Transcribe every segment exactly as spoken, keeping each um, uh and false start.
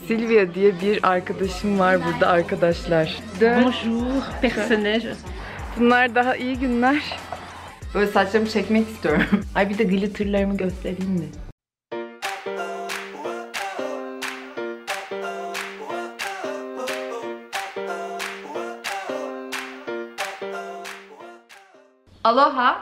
Silvia diye bir arkadaşım var burada arkadaşlar. Bonjour personnage. Bunlar daha iyi günler. Böyle saçlarımı çekmek istiyorum. Ay bir de glitterlarımı göstereyim mi? Aloha.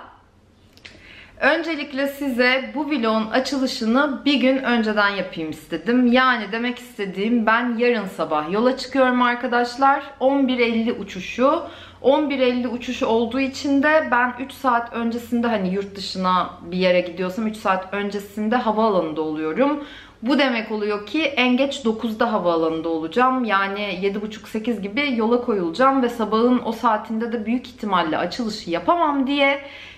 Öncelikle size bu vlogun açılışını bir gün önceden yapayım istedim. Yani demek istediğim, ben yarın sabah yola çıkıyorum arkadaşlar. on bir elli uçuşu. on bir elli uçuşu olduğu için de ben üç saat öncesinde, hani yurt dışına bir yere gidiyorsam üç saat öncesinde havaalanında oluyorum. Bu demek oluyor ki en geç dokuzda havaalanında olacağım. Yani yedi buçuk sekiz gibi yola koyulacağım ve sabahın o saatinde de büyük ihtimalle açılışı yapamam diye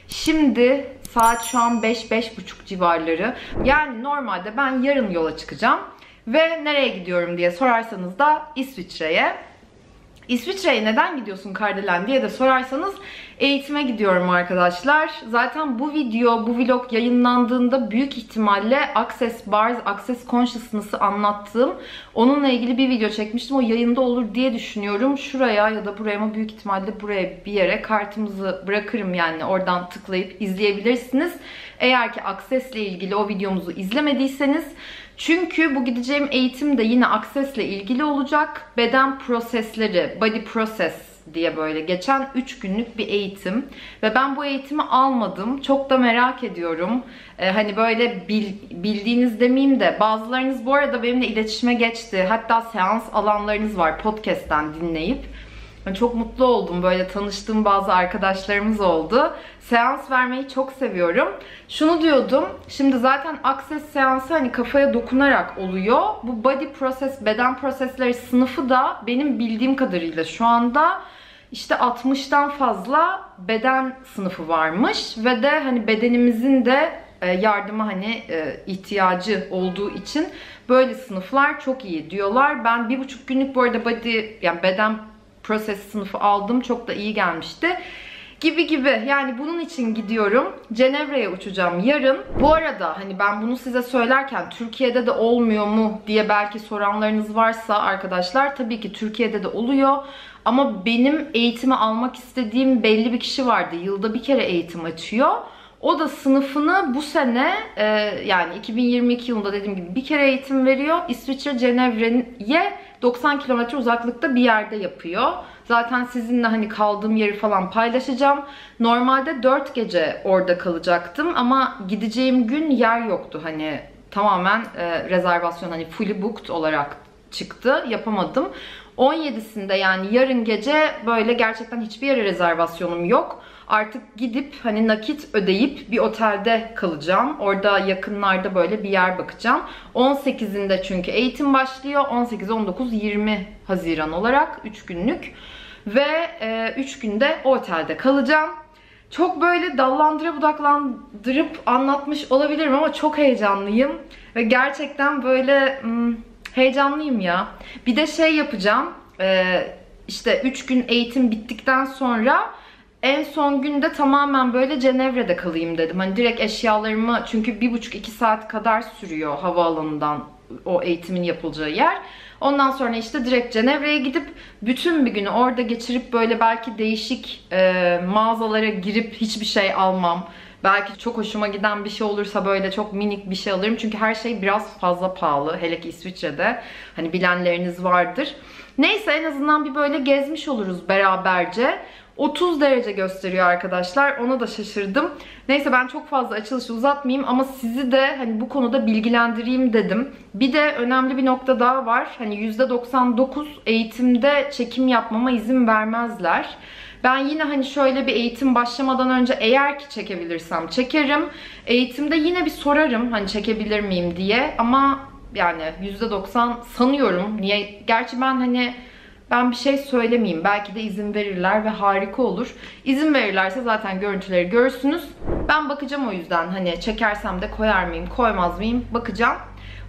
şimdi saat şu an beş beş buçuk civarları. Yani normalde ben yarın yola çıkacağım ve nereye gidiyorum diye sorarsanız da İsviçre'ye. İsviçre'ye neden gidiyorsun Kardelen diye de sorarsanız eğitime gidiyorum arkadaşlar. Zaten bu video, bu vlog yayınlandığında büyük ihtimalle Access Bars, Access Consciousness'ı anlattığım, onunla ilgili bir video çekmiştim. O yayında olur diye düşünüyorum. Şuraya ya da buraya mı, büyük ihtimalle buraya bir yere kartımızı bırakırım, yani oradan tıklayıp izleyebilirsiniz. Eğer ki Access ile ilgili o videomuzu izlemediyseniz. Çünkü bu gideceğim eğitim de yine Access ile ilgili olacak. Beden prosesleri, body process diye böyle geçen üç günlük bir eğitim. Ve ben bu eğitimi almadım. Çok da merak ediyorum. Ee, hani böyle bil, bildiğiniz demeyeyim de, bazılarınız bu arada benimle iletişime geçti. Hatta seans alanlarınız var podcast'ten dinleyip. Çok mutlu oldum. Böyle tanıştığım bazı arkadaşlarımız oldu. Seans vermeyi çok seviyorum. Şunu diyordum. Şimdi zaten Access seansı hani kafaya dokunarak oluyor. Bu body process, beden prosesleri sınıfı da benim bildiğim kadarıyla şu anda işte altmıştan fazla beden sınıfı varmış. Ve de hani bedenimizin de yardıma hani ihtiyacı olduğu için böyle sınıflar çok iyi diyorlar. Ben bir buçuk günlük bu arada body, yani beden proses sınıfı aldım. Çok da iyi gelmişti. Gibi gibi. Yani bunun için gidiyorum. Cenevre'ye uçacağım yarın. Bu arada hani ben bunu size söylerken Türkiye'de de olmuyor mu diye belki soranlarınız varsa arkadaşlar, tabii ki Türkiye'de de oluyor. Ama benim eğitimi almak istediğim belli bir kişi vardı. Yılda bir kere eğitim açıyor. O da sınıfını bu sene e, yani iki bin yirmi iki yılında dediğim gibi bir kere eğitim veriyor. İsviçre Cenevre'ye doksan kilometre uzaklıkta bir yerde yapıyor. Zaten sizinle hani kaldığım yeri falan paylaşacağım. Normalde dört gece orada kalacaktım ama gideceğim gün yer yoktu. Hani tamamen e, rezervasyon, hani fully booked olarak çıktı. Yapamadım. on yedisinde yani yarın gece böyle gerçekten hiçbir yere rezervasyonum yok. Artık gidip hani nakit ödeyip bir otelde kalacağım. Orada yakınlarda böyle bir yer bakacağım. on sekizinde çünkü eğitim başlıyor. on sekiz, on dokuz, yirmi Haziran olarak üç günlük. Ve e, üç günde o otelde kalacağım. Çok böyle dallandıra budaklandırıp anlatmış olabilirim ama çok heyecanlıyım. Ve gerçekten böyle hmm, heyecanlıyım ya. Bir de şey yapacağım. E, işte üç gün eğitim bittikten sonra en son günde tamamen böyle Cenevre'de kalayım dedim. Hani direkt eşyalarımı, çünkü bir buçuk iki saat kadar sürüyor havaalanından o eğitimin yapılacağı yer. Ondan sonra işte direkt Cenevre'ye gidip bütün bir günü orada geçirip böyle belki değişik e, mağazalara girip hiçbir şey almam. Belki çok hoşuma giden bir şey olursa böyle çok minik bir şey alırım. Çünkü her şey biraz fazla pahalı. Hele ki İsviçre'de. Hani bilenleriniz vardır. Neyse, en azından bir böyle gezmiş oluruz beraberce. otuz derece gösteriyor arkadaşlar. Ona da şaşırdım. Neyse, ben çok fazla açılışı uzatmayayım ama sizi de hani bu konuda bilgilendireyim dedim. Bir de önemli bir nokta daha var. Hani yüzde doksan dokuz eğitimde çekim yapmama izin vermezler. Ben yine hani şöyle bir eğitim başlamadan önce eğer ki çekebilirsem çekerim. Eğitimde yine bir sorarım hani çekebilir miyim diye. Ama yani yüzde doksan sanıyorum. Niye? Gerçi ben hani ben bir şey söylemeyeyim. Belki de izin verirler ve harika olur. İzin verirlerse zaten görüntüleri görürsünüz. Ben bakacağım o yüzden. Hani çekersem de koyar mıyım, koymaz mıyım bakacağım.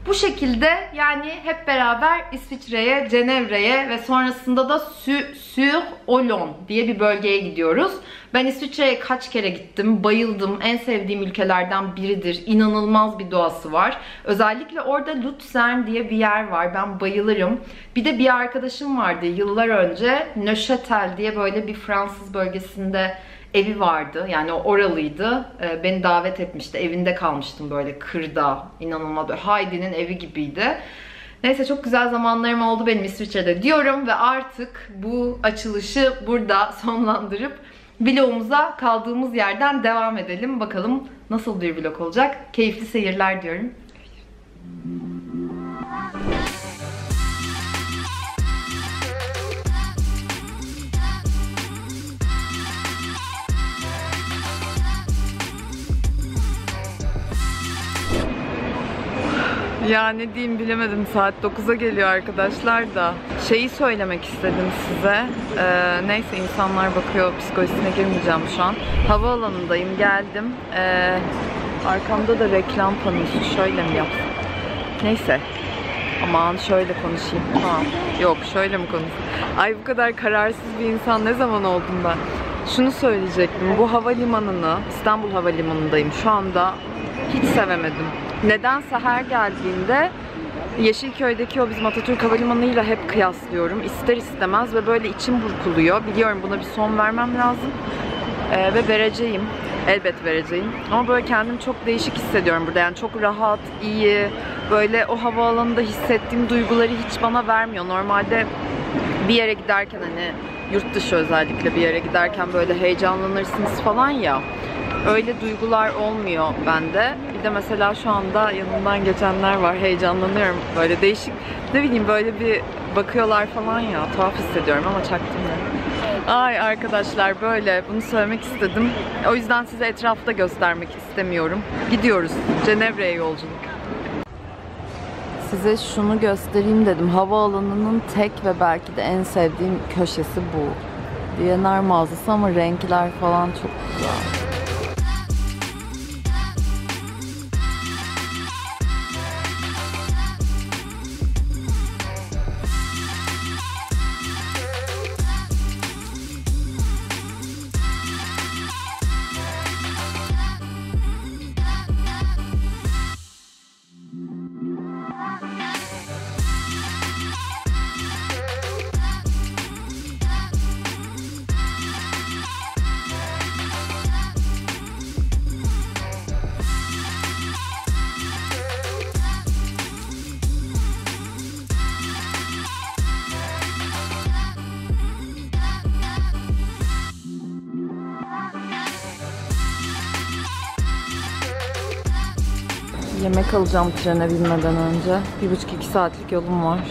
Bu şekilde yani hep beraber İsviçre'ye, Cenevre'ye ve sonrasında da Sur Olon diye bir bölgeye gidiyoruz. Ben İsviçre'ye kaç kere gittim, bayıldım. En sevdiğim ülkelerden biridir. İnanılmaz bir doğası var. Özellikle orada Luzern diye bir yer var. Ben bayılırım. Bir de bir arkadaşım vardı yıllar önce. Neuchâtel diye böyle bir Fransız bölgesinde evi vardı. Yani o oralıydı. Ee, beni davet etmişti. Evinde kalmıştım böyle kırda. İnanılmaz böyle Heidi'nin evi gibiydi. Neyse çok güzel zamanlarım oldu benim İsviçre'de diyorum ve artık bu açılışı burada sonlandırıp vlogumuza kaldığımız yerden devam edelim. Bakalım nasıl bir vlog olacak. Keyifli seyirler diyorum. Ya ne diyeyim bilemedim, saat dokuza geliyor arkadaşlar da. Şeyi söylemek istedim size. Ee, neyse insanlar bakıyor, psikolojisine girmeyeceğim şu an. Havaalanındayım, geldim. Ee, arkamda da reklam panosu, şöyle mi yapsam? Neyse. Aman şöyle konuşayım. Ha. Yok şöyle mi konuşayım? Ay bu kadar kararsız bir insan ne zaman oldum ben? Şunu söyleyecektim. Bu havalimanını, İstanbul Havalimanı'ndayım şu anda. Hiç sevemedim. Nedense her geldiğinde Yeşilköy'deki o bizim Atatürk Havalimanı'yla hep kıyaslıyorum. İster istemez ve böyle içim burkuluyor. Biliyorum buna bir son vermem lazım. Ee, ve vereceğim. Elbet vereceğim. Ama böyle kendimi çok değişik hissediyorum burada. Yani çok rahat, iyi. Böyle o havaalanında hissettiğim duyguları hiç bana vermiyor. Normalde bir yere giderken hani yurt dışı özellikle bir yere giderken böyle heyecanlanırsınız falan ya. Öyle duygular olmuyor bende. Bir de mesela şu anda yanımdan geçenler var. Heyecanlanıyorum. Böyle değişik, ne bileyim böyle bir bakıyorlar falan ya. Tuhaf hissediyorum ama çaktırmıyorum. Ay arkadaşlar böyle bunu söylemek istedim. O yüzden size etrafta göstermek istemiyorum. Gidiyoruz. Cenevre'ye yolculuk. Size şunu göstereyim dedim. Havaalanının tek ve belki de en sevdiğim köşesi bu. D and R mağazası ama renkler falan çok güzel. Yemek alacağım trene binmeden önce. Bir buçuk iki saatlik yolum var.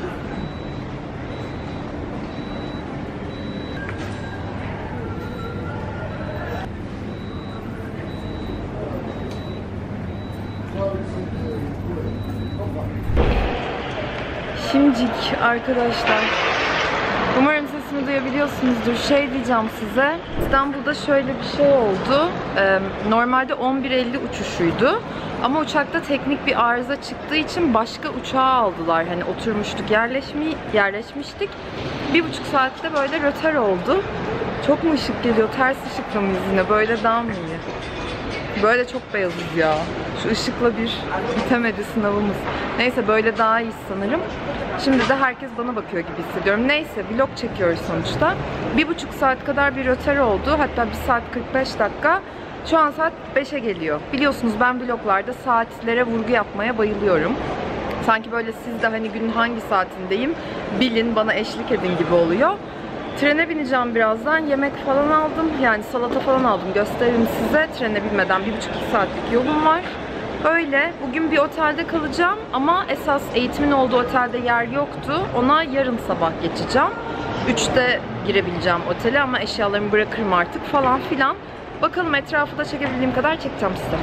Şimdicik arkadaşlar. Umarım sesimi duyabiliyorsunuzdur. Şey diyeceğim size. İstanbul'da şöyle bir şey oldu. Ee, normalde on bir elli uçuşuydu. Ama uçakta teknik bir arıza çıktığı için başka uçağa aldılar. Hani oturmuştuk, yerleşmi, yerleşmiştik. Bir buçuk saatte böyle rötar oldu. Çok mu ışık geliyor? Ters ışıkla mıyız yine? Böyle daha mı iyi? Böyle çok beyazız ya. Şu ışıkla bir bitemedi sınavımız. Neyse böyle daha iyi sanırım. Şimdi de herkes bana bakıyor gibi hissediyorum. Neyse vlog çekiyoruz sonuçta. Bir buçuk saat kadar bir rötar oldu. Hatta bir saat kırk beş dakika. Şu an saat beşe geliyor. Biliyorsunuz ben vloglarda saatlere vurgu yapmaya bayılıyorum. Sanki böyle siz de hani günün hangi saatindeyim bilin, bana eşlik edin gibi oluyor. Trene bineceğim birazdan. Yemek falan aldım. Yani salata falan aldım. Gösteririm size. Trene binmeden bir buçuk iki saatlik yolum var. Öyle. Bugün bir otelde kalacağım ama esas eğitimin olduğu otelde yer yoktu. Ona yarın sabah geçeceğim. üçte girebileceğim otele ama eşyalarımı bırakırım artık falan filan. Bakalım etrafı da çekebildiğim kadar çekeceğim size.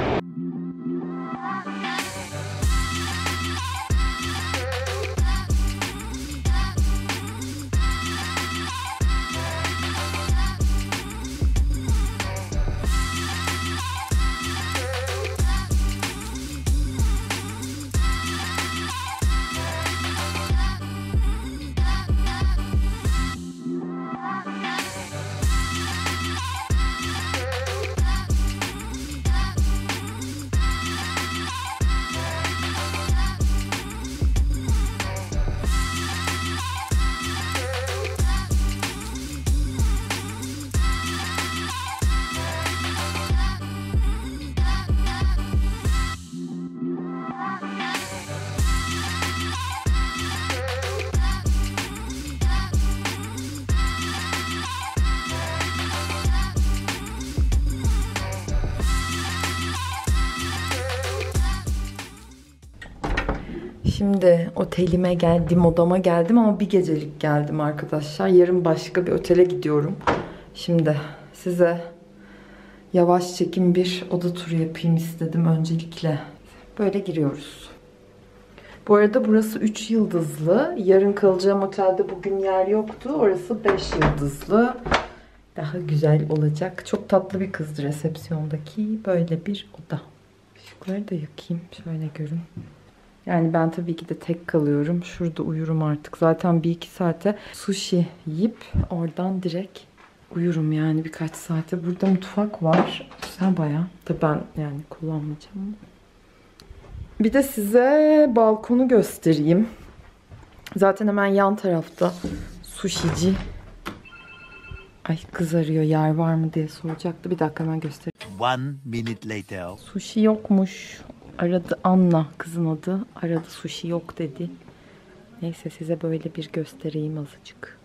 Şimdi otelime geldim, odama geldim ama bir gecelik geldim arkadaşlar. Yarın başka bir otele gidiyorum. Şimdi size yavaş çekim bir oda turu yapayım istedim öncelikle. Böyle giriyoruz. Bu arada burası üç yıldızlı. Yarın kalacağım otelde bugün yer yoktu. Orası beş yıldızlı. Daha güzel olacak. Çok tatlı bir kızdı resepsiyondaki. Böyle bir oda. Işıkları da yakayım. Şöyle görün. Yani ben tabii ki de tek kalıyorum. Şurada uyurum artık. Zaten bir iki saate sushi yiyip oradan direkt uyurum yani birkaç saate. Burada mutfak var. Güzel bayağı. Tabii ben yani kullanmayacağım. Bir de size balkonu göstereyim. Zaten hemen yan tarafta sushici. Ay kız arıyor, yer var mı diye soracaktı. Bir dakika hemen göstereyim. One minute later. Sushi yokmuş. Aradı Anna, kızın adı. Aradı, sushi yok dedi. Neyse size böyle bir göstereyim azıcık.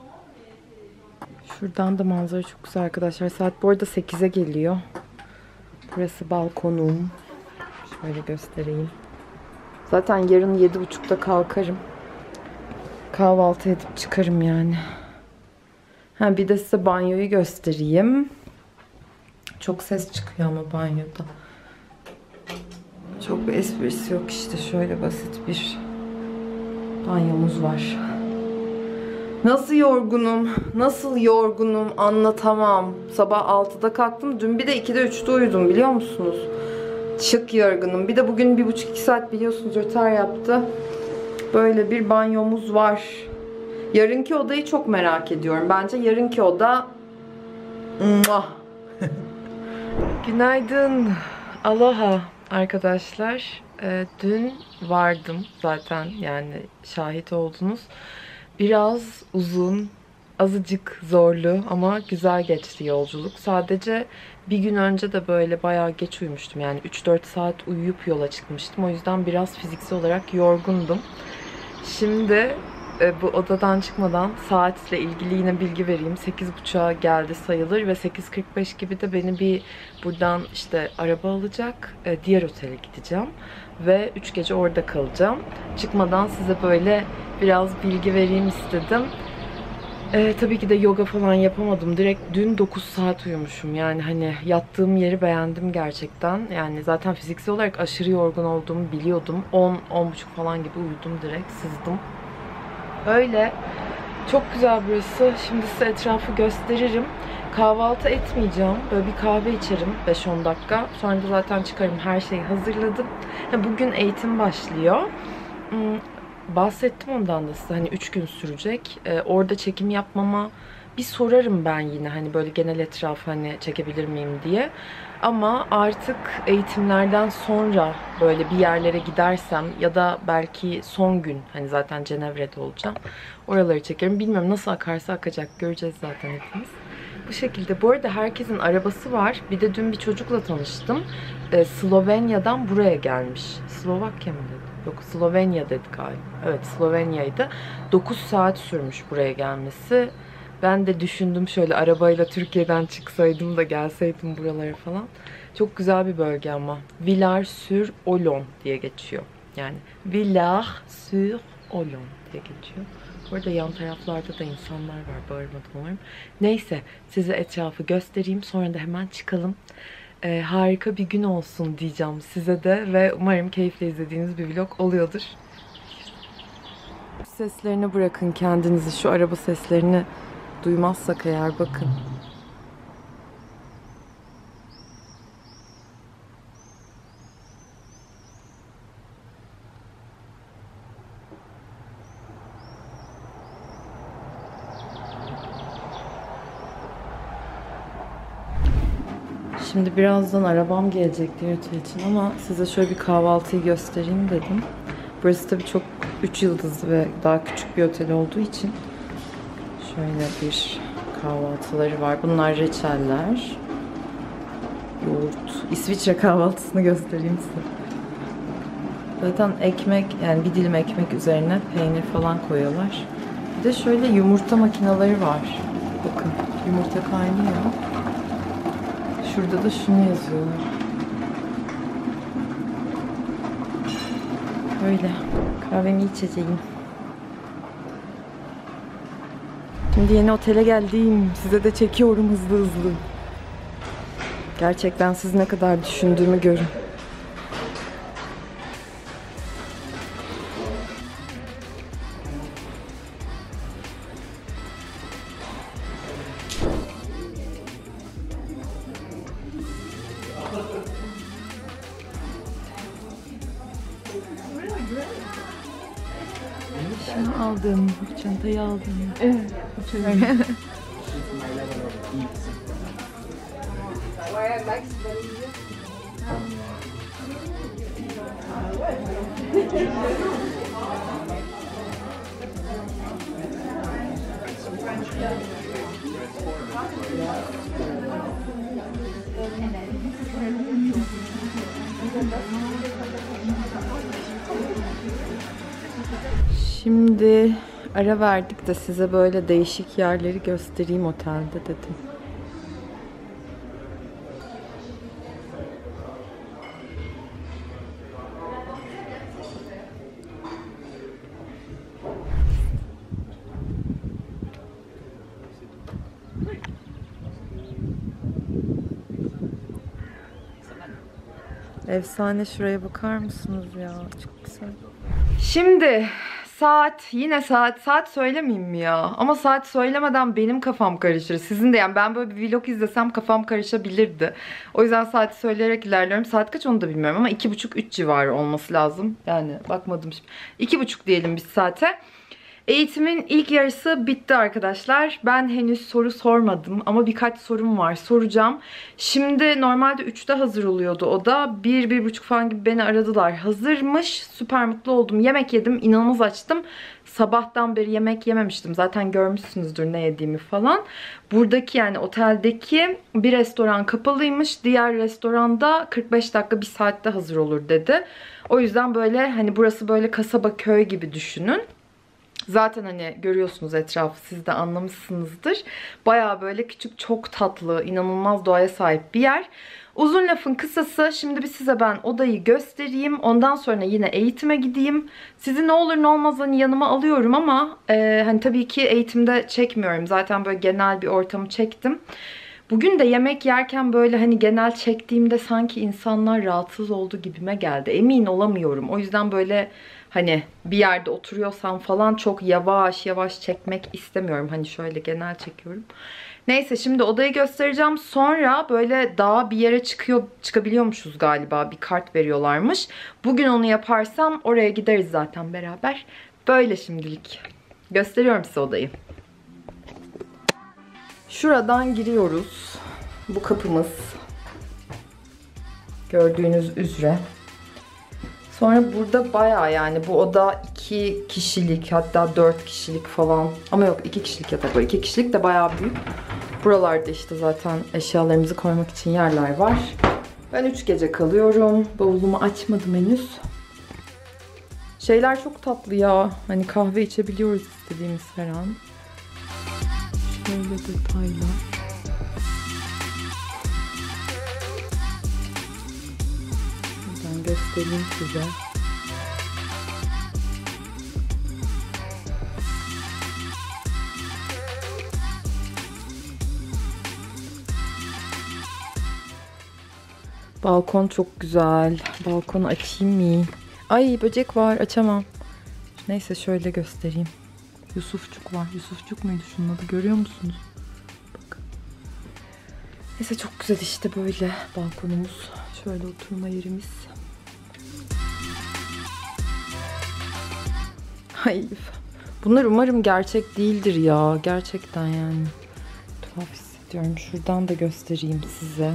Şuradan da manzara çok güzel arkadaşlar. Saat bu arada sekize geliyor. Burası balkonum. Şöyle göstereyim. Zaten yarın yedi buçukta kalkarım. Kahvaltı edip çıkarım yani. Ha, bir de size banyoyu göstereyim. Çok ses çıkıyor ama banyoda. Çok bir esprisi yok işte. Şöyle basit bir banyomuz var. Nasıl yorgunum, nasıl yorgunum anlatamam. Sabah altıda kalktım. Dün bir de ikide üçte uyudum biliyor musunuz? Çık yorgunum. Bir de bugün bir buçuk iki saat biliyorsunuz rötar yaptı. Böyle bir banyomuz var. Yarınki odayı çok merak ediyorum. Bence yarınki oda... Günaydın. Aloha arkadaşlar. Ee, dün vardım zaten, yani şahit oldunuz. Biraz uzun, azıcık zorlu ama güzel geçti yolculuk. Sadece bir gün önce de böyle bayağı geç uyumuştum. Yani üç dört saat uyuyup yola çıkmıştım. O yüzden biraz fiziksel olarak yorgundum. Şimdi e, bu odadan çıkmadan saatle ilgili yine bilgi vereyim. sekiz buçuğa geldi sayılır ve sekiz kırk beş gibi de beni bir buradan işte araba alacak. E, diğer otele gideceğim. Ve üç gece orada kalacağım. Çıkmadan size böyle biraz bilgi vereyim istedim. Ee, tabii ki de yoga falan yapamadım. Direkt dün dokuz saat uyumuşum. Yani hani yattığım yeri beğendim gerçekten. Yani zaten fiziksel olarak aşırı yorgun olduğumu biliyordum. on on buçuk falan gibi uyudum direkt. Sızdım. Öyle. Çok güzel burası. Şimdi size etrafı gösteririm. Kahvaltı etmeyeceğim. Böyle bir kahve içerim beş on dakika. Sonra da zaten çıkarım. Her şeyi hazırladım. Bugün eğitim başlıyor. Bahsettim ondan da size. Hani üç gün sürecek. Orada çekim yapmama bir sorarım ben yine. Hani böyle genel etrafı hani çekebilir miyim diye. Ama artık eğitimlerden sonra böyle bir yerlere gidersem ya da belki son gün, hani zaten Cenevre'de olacağım, oraları çekerim. Bilmiyorum, nasıl akarsa akacak. Göreceğiz zaten hepimiz. Bu şekilde. Bu arada herkesin arabası var. Bir de dün bir çocukla tanıştım. Ee, Slovenya'dan buraya gelmiş. Slovakya mı dedi? Yok, Slovenya dedi galiba. Evet, Slovenya'ydı. dokuz saat sürmüş buraya gelmesi. Ben de düşündüm şöyle, arabayla Türkiye'den çıksaydım da gelseydim buralara falan. Çok güzel bir bölge ama. Villars-sur-Olon diye geçiyor. Yani Villars-sur-Olon diye geçiyor. Burada yan taraflarda da insanlar var. Bağırmadım umarım. Neyse, size etrafı göstereyim. Sonra da hemen çıkalım. Ee, harika bir gün olsun diyeceğim size de. Ve umarım keyifle izlediğiniz bir vlog oluyordur. Seslerini bırakın kendinizi. Şu araba seslerini duymazsak eğer bakın. Şimdi birazdan arabam gelecek diğer otel için ama size şöyle bir kahvaltıyı göstereyim dedim. Burası tabii çok üç yıldızlı ve daha küçük bir otel olduğu için şöyle bir kahvaltıları var. Bunlar reçeller, yoğurt, İsviçre kahvaltısını göstereyim size. Zaten ekmek, yani bir dilim ekmek üzerine peynir falan koyuyorlar. Bir de şöyle yumurta makineleri var. Bakın, yumurta kaynıyor. Şurada da şunu yazıyorlar. Böyle. Kahvemi içeceğim. Şimdi yeni otele geldim. Size de çekiyorum hızlı hızlı. Gerçekten siz ne kadar düşündüğümü görün. Şunu aldım, bu çantayı aldım. Evet. Şimdi ara verdik de size böyle değişik yerleri göstereyim otelde dedim. Efsane, şuraya bakar mısınız ya? Çok güzel. Şimdi saat, yine saat, saat söylemeyeyim mi ya? Ama saat söylemeden benim kafam karışır. Sizin de, yani ben böyle bir vlog izlesem kafam karışabilirdi. O yüzden saati söyleyerek ilerliyorum. Saat kaç onu da bilmiyorum ama iki buçuk üç civarı olması lazım. Yani bakmadım şimdi. iki buçuk diyelim biz saate. Eğitimin ilk yarısı bitti arkadaşlar. Ben henüz soru sormadım ama birkaç sorum var. Soracağım. Şimdi normalde üçte hazır oluyordu o da. bir bir buçuk falan gibi beni aradılar. Hazırmış. Süper mutlu oldum. Yemek yedim. İnanılmaz açtım. Sabahtan beri yemek yememiştim. Zaten görmüşsünüzdür ne yediğimi falan. Buradaki, yani oteldeki bir restoran kapalıymış. Diğer restoranda kırk beş dakika, bir saatte hazır olur dedi. O yüzden böyle, hani burası böyle kasaba, köy gibi düşünün. Zaten hani görüyorsunuz etrafı, siz de anlamışsınızdır. Baya böyle küçük, çok tatlı, inanılmaz doğaya sahip bir yer. Uzun lafın kısası, şimdi bir size ben odayı göstereyim. Ondan sonra yine eğitime gideyim. Sizi ne olur ne olmaz hani yanıma alıyorum ama e, hani tabii ki eğitimde çekmiyorum. Zaten böyle genel bir ortamı çektim. Bugün de yemek yerken böyle hani genel çektiğimde sanki insanlar rahatsız oldu gibime geldi. Emin olamıyorum. O yüzden böyle hani bir yerde oturuyorsam falan çok yavaş yavaş çekmek istemiyorum. Hani şöyle genel çekiyorum. Neyse, şimdi odayı göstereceğim. Sonra böyle daha bir yere çıkıyor, çıkabiliyormuşuz galiba. Bir kart veriyorlarmış. Bugün onu yaparsam oraya gideriz zaten beraber. Böyle şimdilik. Gösteriyorum size odayı. Şuradan giriyoruz. Bu kapımız. Gördüğünüz üzere. Sonra burada bayağı, yani bu oda iki kişilik, hatta dört kişilik falan. Ama yok, iki kişilik yatak var. iki kişilik de bayağı büyük. Buralarda işte zaten eşyalarımızı koymak için yerler var. Ben üç gece kalıyorum. Bavulumu açmadım henüz. Şeyler çok tatlı ya. Hani kahve içebiliyoruz istediğimiz her an. Şöyle detaylar. Buradan göstereyim size. Balkon çok güzel. Balkonu açayım mı? Ay, böcek var. Açamam. Neyse, şöyle göstereyim. Yusufçuk var. Yusufçuk muydu şunun adı? Görüyor musunuz? Bak. Neyse, çok güzel işte böyle balkonumuz. Şöyle oturma yerimiz. Ay, bunlar umarım gerçek değildir ya. Gerçekten yani. Tuhaf hissediyorum. Şuradan da göstereyim size.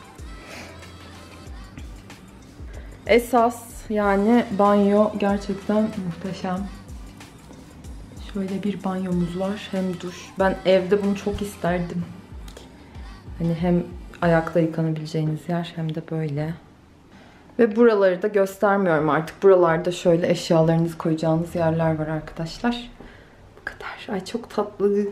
Esas yani banyo gerçekten muhteşem. Şöyle bir banyomuz var. Hem duş. Ben evde bunu çok isterdim. Hani hem ayakta yıkanabileceğiniz yer hem de böyle. Ve buraları da göstermiyorum artık. Buralarda şöyle eşyalarınızı koyacağınız yerler var arkadaşlar. Bu kadar. Ay, çok tatlı.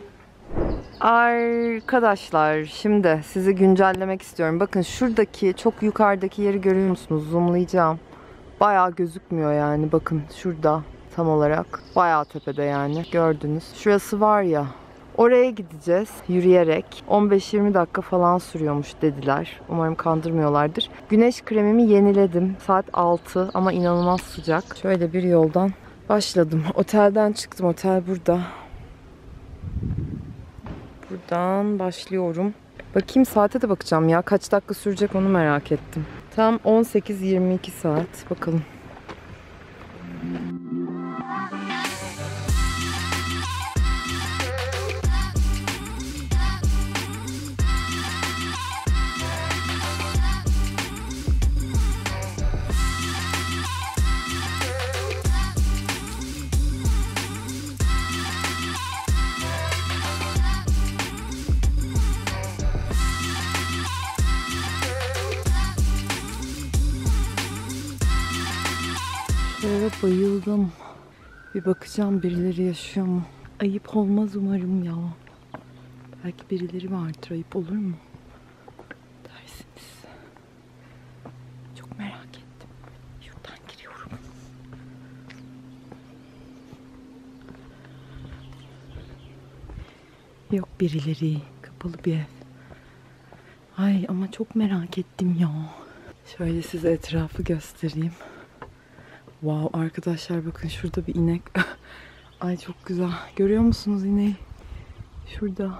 Arkadaşlar, şimdi sizi güncellemek istiyorum. Bakın şuradaki çok yukarıdaki yeri görüyor musunuz? Zoomlayacağım. Bayağı gözükmüyor yani. Bakın şurada tam olarak. Bayağı tepede yani, gördünüz. Şurası var ya, oraya gideceğiz yürüyerek. on beş yirmi dakika falan sürüyormuş dediler. Umarım kandırmıyorlardır. Güneş kremimi yeniledim. Saat altı ama inanılmaz sıcak. Şöyle bir yoldan başladım. Otelden çıktım. Otel burada. Buradan başlıyorum. Bakayım, saate de bakacağım ya. Kaç dakika sürecek onu merak ettim. Tam on sekiz yirmi iki saat. Bakalım. Şöyle bayıldım. Bir bakacağım birileri yaşıyor mu? Ayıp olmaz umarım ya. Belki birileri vardır. Ayıp olur mu dersiniz? Çok merak ettim. Şuradan giriyorum. Yok birileri. Kapalı bir ev. Ay ama çok merak ettim ya. Şöyle size etrafı göstereyim. Wow arkadaşlar, bakın şurada bir inek. Ay çok güzel. Görüyor musunuz ineği? Şurada.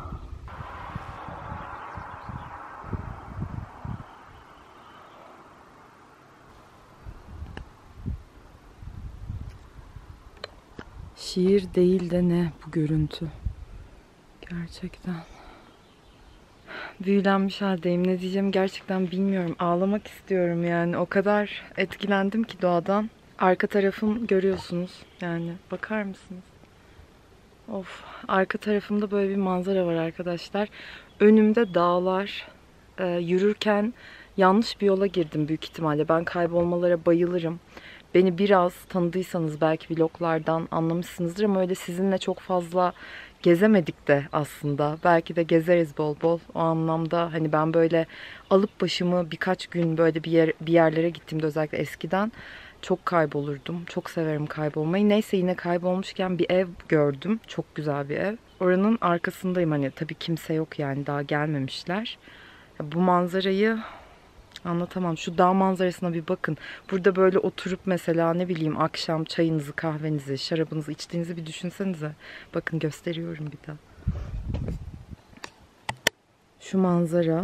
Şiir değil de ne bu görüntü? Gerçekten. Büyülenmiş haldeyim. Ne diyeceğimi gerçekten bilmiyorum. Ağlamak istiyorum yani. O kadar etkilendim ki doğadan. Arka tarafım görüyorsunuz. Yani bakar mısınız? Of. Arka tarafımda böyle bir manzara var arkadaşlar. Önümde dağlar. Ee, yürürken yanlış bir yola girdim büyük ihtimalle. Ben kaybolmalara bayılırım. Beni biraz tanıdıysanız belki vloglardan anlamışsınızdır ama öyle sizinle çok fazla gezemedik de aslında. Belki de gezeriz bol bol. O anlamda hani ben böyle alıp başımı birkaç gün böyle bir yer, bir yerlere gittiğimde özellikle eskiden çok kaybolurdum. Çok severim kaybolmayı. Neyse yine kaybolmuşken bir ev gördüm. Çok güzel bir ev. Oranın arkasındayım. Hani tabii kimse yok yani, daha gelmemişler. Bu manzarayı anlatamam. Şu dağ manzarasına bir bakın. Burada böyle oturup mesela ne bileyim akşam çayınızı, kahvenizi, şarabınızı içtiğinizi bir düşünsenize. Bakın gösteriyorum bir daha. Şu manzara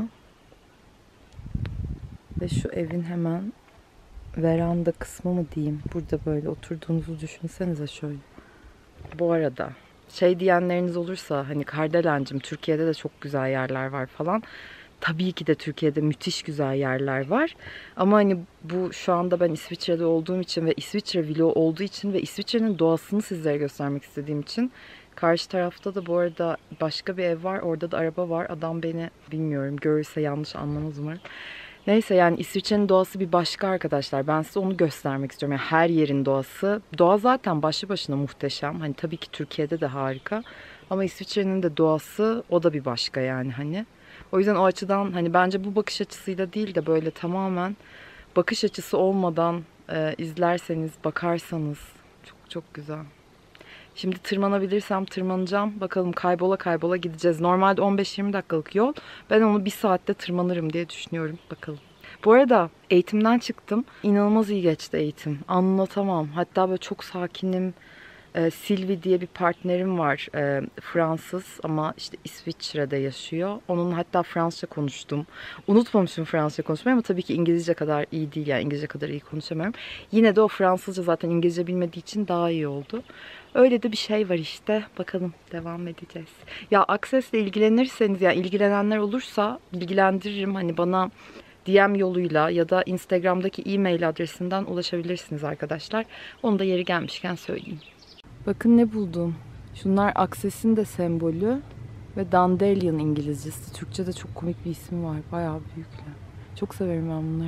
ve şu evin hemen veranda kısmı mı diyeyim. Burada böyle oturduğunuzu düşünsenize şöyle. Bu arada şey diyenleriniz olursa hani Kardelencim Türkiye'de de çok güzel yerler var falan. Tabii ki de Türkiye'de müthiş güzel yerler var. Ama hani bu şu anda ben İsviçre'de olduğum için ve İsviçre vlogu olduğu için ve İsviçre'nin doğasını sizlere göstermek istediğim için. Karşı tarafta da bu arada başka bir ev var. Orada da araba var. Adam beni bilmiyorum görürse yanlış anlamaz umarım. Neyse yani İsviçre'nin doğası bir başka arkadaşlar. Ben size onu göstermek istiyorum. Yani her yerin doğası. Doğa zaten başlı başına muhteşem. Hani tabii ki Türkiye'de de harika. Ama İsviçre'nin de doğası o da bir başka yani hani. O yüzden o açıdan hani bence bu bakış açısıyla değil de böyle tamamen bakış açısı olmadan e, izlerseniz, bakarsanız çok çok güzel. Şimdi tırmanabilirsem tırmanacağım. Bakalım kaybola kaybola gideceğiz. Normalde on beş yirmi dakikalık yol. Ben onu bir saatte tırmanırım diye düşünüyorum. Bakalım. Bu arada eğitimden çıktım. İnanılmaz iyi geçti eğitim. Anlatamam. Hatta böyle çok sakinim. Ee, Sylvie diye bir partnerim var. Ee, Fransız ama işte İsviçre'de yaşıyor. Onunla hatta Fransızca konuştum. Unutmamışım Fransızca konuşmayı ama tabii ki İngilizce kadar iyi değil. Yani İngilizce kadar iyi konuşamıyorum. Yine de o Fransızca zaten İngilizce bilmediği için daha iyi oldu. Öyle de bir şey var işte. Bakalım devam edeceğiz. Ya Access'le ilgilenirseniz yani ilgilenenler olursa bilgilendiririm. Hani bana D M yoluyla ya da Instagram'daki e-mail adresinden ulaşabilirsiniz arkadaşlar. Onu da yeri gelmişken söyleyeyim. Bakın ne buldum. Şunlar Access'in de sembolü ve Dandelion İngilizcesi. Türkçe'de çok komik bir ismi var. Bayağı büyükler. Çok severim ben bunları.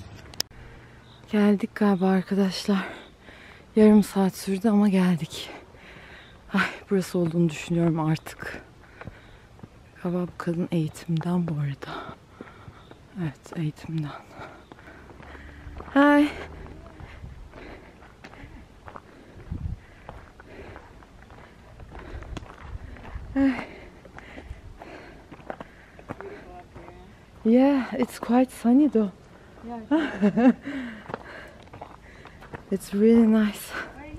Geldik galiba arkadaşlar. Yarım saat sürdü ama geldik. Ay, burası olduğunu düşünüyorum artık. Galiba bu kadın eğitimden bu arada. Evet, eğitimden. Hi. Yeah, it's quite sunny though. It's really nice.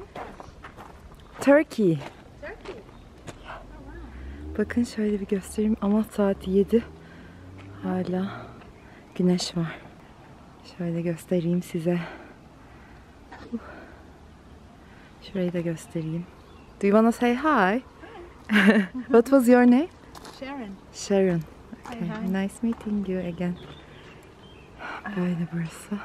Turkey. Turkey. Bakın şöyle bir göstereyim ama saat yedi. Hala güneş var. Şöyle göstereyim size. Şurayı da göstereyim. Do you wanna say hi? What was your name? Sharon. Sharon. Okay. Hi, hi. Nice meeting you again. Böyle burası.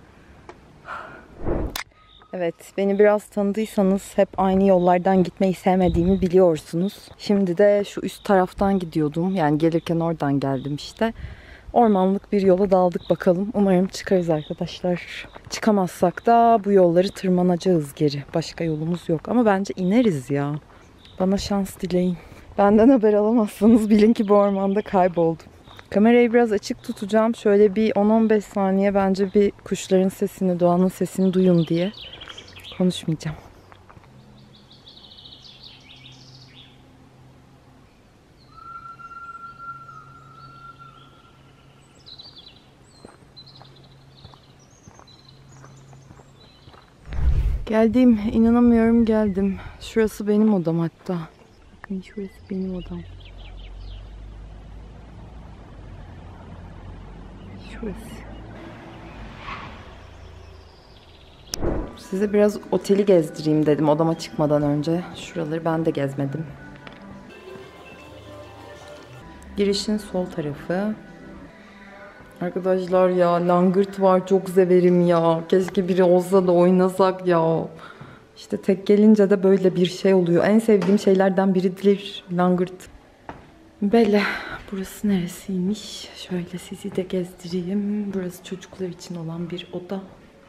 Evet, beni biraz tanıdıysanız hep aynı yollardan gitmeyi sevmediğimi biliyorsunuz. Şimdi de şu üst taraftan gidiyordum. Yani gelirken oradan geldim işte. Ormanlık bir yola daldık bakalım. Umarım çıkarız arkadaşlar. Çıkamazsak da bu yolları tırmanacağız geri. Başka yolumuz yok. Ama bence ineriz ya. Bana şans dileyin. Benden haber alamazsanız bilin ki bu ormanda kayboldum. Kamerayı biraz açık tutacağım. Şöyle bir on on beş saniye bence bir kuşların sesini, doğanın sesini duyun diye konuşmayacağım. Geldim. İnanamıyorum geldim. Şurası benim odam hatta. Bakın şurası benim odam. Şurası. Size biraz oteli gezdireyim dedim odama çıkmadan önce. Şuraları ben de gezmedim. Girişin sol tarafı. Arkadaşlar ya langırt var, çok severim ya. Keşke biri olsa da oynasak ya. İşte tek gelince de böyle bir şey oluyor. En sevdiğim şeylerden biridir langırt. Böyle. Burası neresiymiş? Şöyle sizi de gezdireyim. Burası çocuklar için olan bir oda.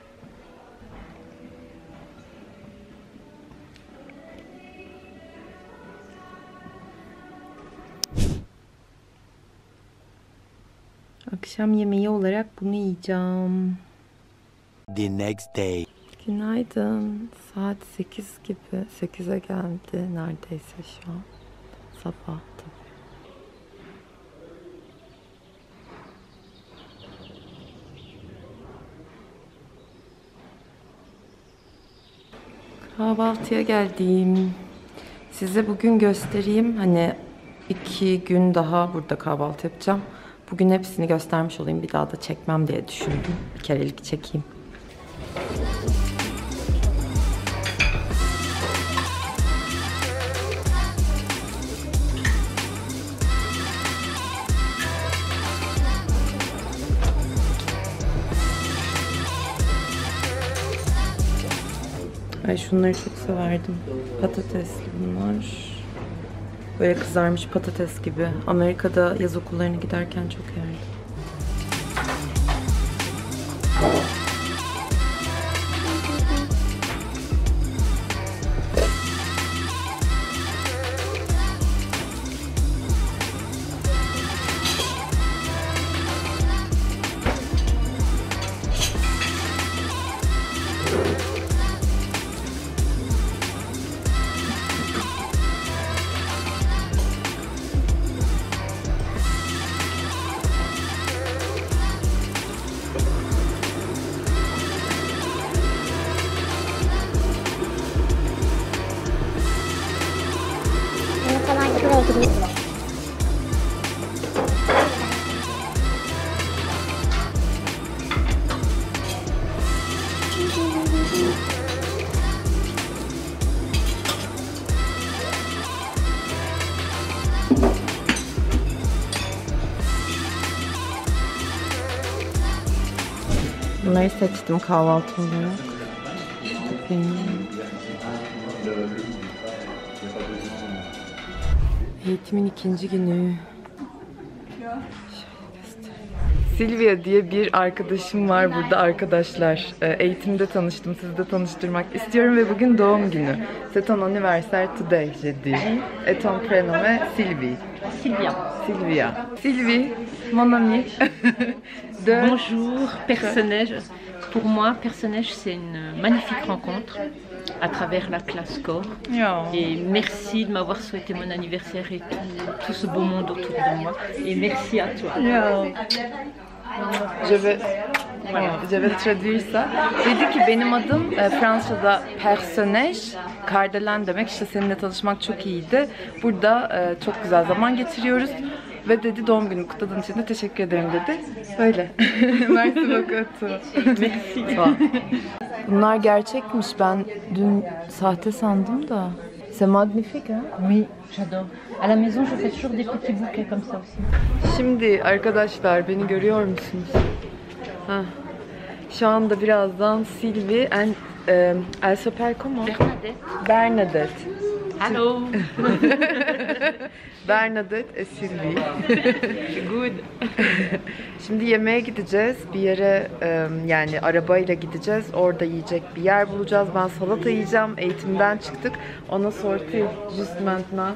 Akşam yemeği olarak bunu yiyeceğim. The next day. Günaydın. Saat sekiz gibi. sekize geldi neredeyse şu an. Sabah tabii. Kahvaltıya geldim. Size bugün göstereyim. Hani iki gün daha burada kahvaltı yapacağım. Bugün hepsini göstermiş olayım. Bir daha da çekmem diye düşündüm. Bir kerelik çekeyim. Ay şunları çok severdim. Patatesli bunlar. Böyle kızarmış patates gibi. Amerika'da yaz okullarına giderken çok yerdim. Bunları seçtim kahvaltı olarak. Benim eğitimin ikinci günü. Silvia diye bir arkadaşım var burada arkadaşlar. Eğitimde tanıştım, sizi de tanıştırmak istiyorum ve bugün doğum günü. C'est ton anniversaire today, j'ai dit. Et ton prénom est Sylvie. Sylvia. Sylvia. Sylvie, mon amie. De... Bonjour, Perce-Neige. Pour moi, Perce-Neige, c'est une magnifique rencontre. à travers la classe corps. Ya. Et merci de m'avoir souhaité mon anniversaire et tout, tout ce beau monde autour de moi. Et merci à toi. Ya. Je vais, je vais traduire ça. Dedi ki benim adım e, Fransızca'da personnage, kardelen demek. İşte seninle tanışmak çok iyiydi. Burada e, çok güzel zaman geçiriyoruz. Ve dedi doğum günümü kutladığın için de teşekkür ederim dedi. Böyle. Merci beaucoup. Merci. Bunlar gerçekmiş. Ben dün sahte sandım da. C'est magnifique, hein? Oui, j'adore. À la maison, je fais toujours des petits bouquets comme ça aussi. Şimdi arkadaşlar beni görüyor musunuz? Heh. Şu anda birazdan Sylvie and e, elle s'appelle comment? Bernadette. Bernadette. Hello. Bernadette et Sylvie. Good. Şimdi yemeğe gideceğiz. Bir yere e, yani arabayla gideceğiz. Orada yiyecek bir yer bulacağız. Ben salata yiyeceğim. Eğitimden çıktık. Ona sorti just maintenant.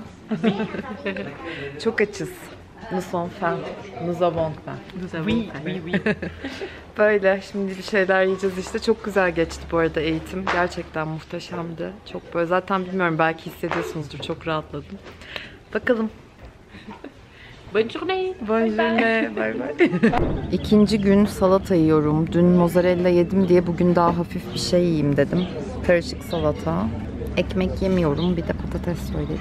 Çok açız. Nous sommes faim. Nous avons faim. Nous avons oui, oui, oui. Böyle şimdi bir şeyler yiyeceğiz işte. Çok güzel geçti bu arada eğitim. Gerçekten muhteşemdi. Çok böyle zaten bilmiyorum belki hissediyorsunuzdur. Çok rahatladım. Bakalım. Bonne journée. Bonne journée. Bye bye. İkinci gün salata yiyorum. Dün mozzarella yedim diye bugün daha hafif bir şey yiyeyim dedim. Karışık salata. Ekmek yemiyorum. Bir de patates söyledim.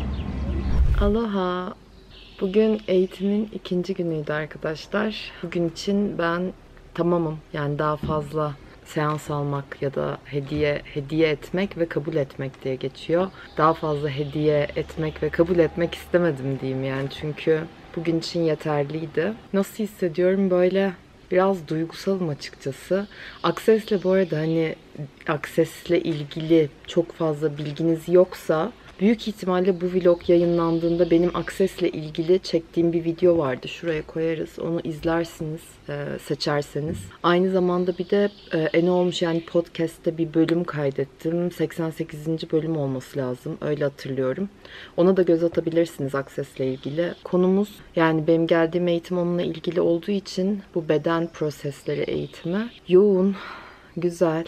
Aloha. Bugün eğitimin ikinci günüydü arkadaşlar. Bugün için ben tamamım. Yani daha fazla seans almak ya da hediye hediye etmek ve kabul etmek diye geçiyor. Daha fazla hediye etmek ve kabul etmek istemedim diyeyim yani. Çünkü bugün için yeterliydi. Nasıl hissediyorum? Böyle biraz duygusalım açıkçası. Access'le bu arada hani Access'le ilgili çok fazla bilginiz yoksa büyük ihtimalle bu vlog yayınlandığında benim Access'le ilgili çektiğim bir video vardı. Şuraya koyarız. Onu izlersiniz e, seçerseniz. Aynı zamanda bir de e, en olmuş yani podcast'te bir bölüm kaydettim. seksen sekizinci bölüm olması lazım. Öyle hatırlıyorum. Ona da göz atabilirsiniz Access'le ilgili. Konumuz yani benim geldiğim eğitim onunla ilgili olduğu için bu beden prosesleri eğitimi. Yoğun, güzel,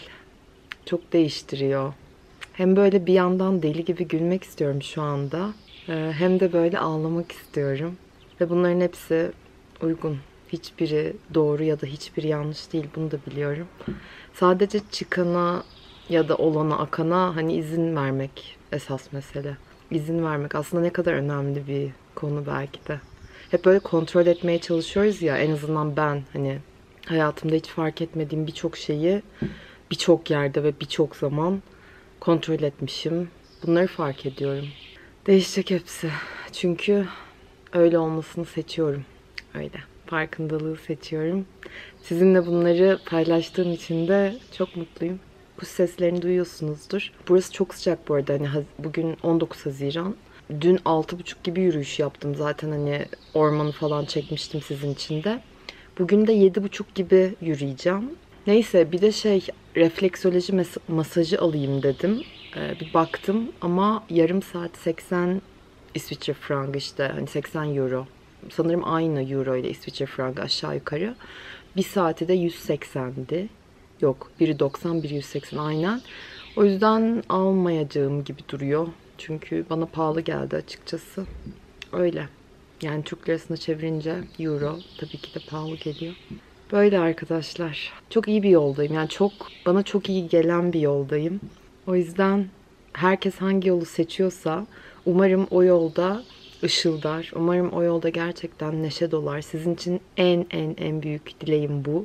çok değiştiriyor. Hem böyle bir yandan deli gibi gülmek istiyorum şu anda. Hem de böyle ağlamak istiyorum. Ve bunların hepsi uygun. Hiçbiri doğru ya da hiçbiri yanlış değil. Bunu da biliyorum. Sadece çıkana ya da olana, akana hani izin vermek esas mesele. İzin vermek aslında ne kadar önemli bir konu belki de. Hep böyle kontrol etmeye çalışıyoruz ya, en azından ben hani hayatımda hiç fark etmediğim birçok şeyi birçok yerde ve birçok zaman kontrol etmişim. Bunları fark ediyorum. Değişecek hepsi. Çünkü öyle olmasını seçiyorum. Öyle. Farkındalığı seçiyorum. Sizinle bunları paylaştığım için de çok mutluyum. Kuş seslerini duyuyorsunuzdur. Burası çok sıcak bu arada. Hani bugün on dokuz Haziran. Dün altı buçuk gibi yürüyüş yaptım. Zaten hani ormanı falan çekmiştim sizin için de. Bugün de yedi buçuk gibi yürüyeceğim. Neyse bir de şey refleksoloji mas- masajı alayım dedim. Ee, bir baktım ama yarım saat seksen İsviçre frangı işte hani seksen euro. Sanırım aynı euro ile İsviçre frangı aşağı yukarı. Bir saati de yüz seksendi. Yok biri doksan biri yüz seksen aynen. O yüzden almayacağım gibi duruyor. Çünkü bana pahalı geldi açıkçası. Öyle. Yani Türk lirasına çevirince euro tabii ki de pahalı geliyor. Böyle arkadaşlar. Çok iyi bir yoldayım. Yani çok bana çok iyi gelen bir yoldayım. O yüzden herkes hangi yolu seçiyorsa umarım o yolda ışıldar. Umarım o yolda gerçekten neşe dolar. Sizin için en en en büyük dileğim bu.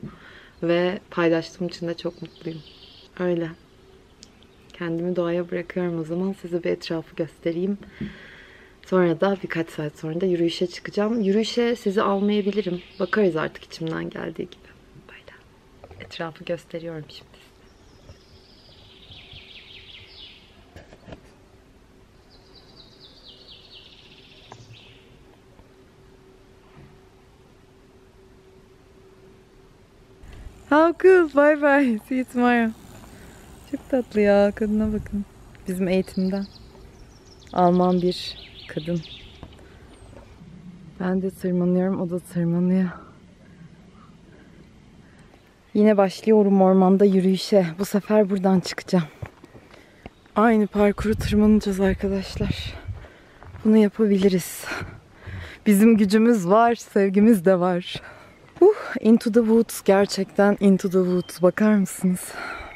Ve paylaştığım için de çok mutluyum. Öyle. Kendimi doğaya bırakıyorum o zaman. Size bir etrafı göstereyim. Sonra da birkaç saat sonra da yürüyüşe çıkacağım. Yürüyüşe sizi almayabilirim. Bakarız artık içimden geldiği gibi. Böyle. Etrafı gösteriyorum şimdi. How cool. Bye bye. See you tomorrow. Çok tatlı ya. Kadına bakın. Bizim eğitimden. Alman bir kadın. Ben de tırmanıyorum. O da tırmanıyor. Yine başlıyorum ormanda yürüyüşe. Bu sefer buradan çıkacağım. Aynı parkuru tırmanacağız arkadaşlar. Bunu yapabiliriz. Bizim gücümüz var, sevgimiz de var. Uh, Into the Woods, gerçekten Into the Woods, bakar mısınız?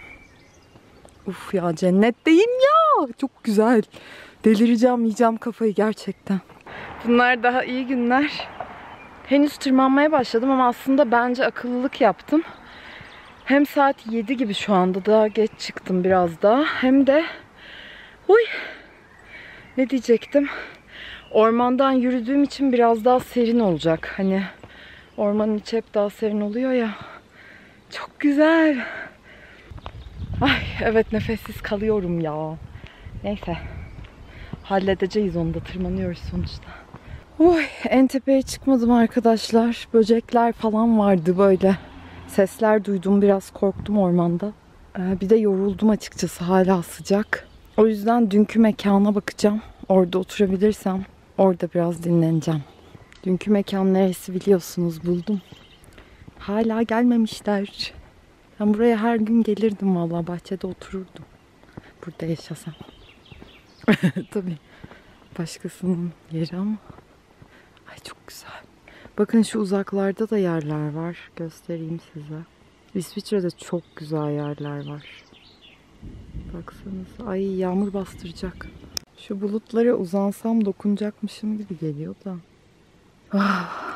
Uf ya, cennetteyim ya. Çok güzel. Delireceğim, yiyeceğim kafayı gerçekten. Bunlar daha iyi günler. Henüz tırmanmaya başladım ama aslında bence akıllılık yaptım. Hem saat yedi gibi şu anda, daha geç çıktım biraz daha. Hem de uy, ne diyecektim? Ormandan yürüdüğüm için biraz daha serin olacak. Hani ormanın içi hep daha serin oluyor ya. Çok güzel. Ay evet, nefessiz kalıyorum ya. Neyse. Halledeceğiz onu da, tırmanıyoruz sonuçta. Uy, en tepeye çıkmadım arkadaşlar. Böcekler falan vardı böyle. Sesler duydum, biraz korktum ormanda. Ee, bir de yoruldum açıkçası, hala sıcak. O yüzden dünkü mekana bakacağım. Orada oturabilirsem orada biraz dinleneceğim. Dünkü mekan neresi biliyorsunuz, buldum. Hala gelmemişler. Ben buraya her gün gelirdim vallahi, bahçede otururdum. Burada yaşasam. Tabii başkasının yeri ama. Ay çok güzel. Bakın şu uzaklarda da yerler var. Göstereyim size. İsviçre'de çok güzel yerler var. Baksanıza. Ay yağmur bastıracak. Şu bulutlara uzansam dokunacakmışım gibi geliyor da. Ah.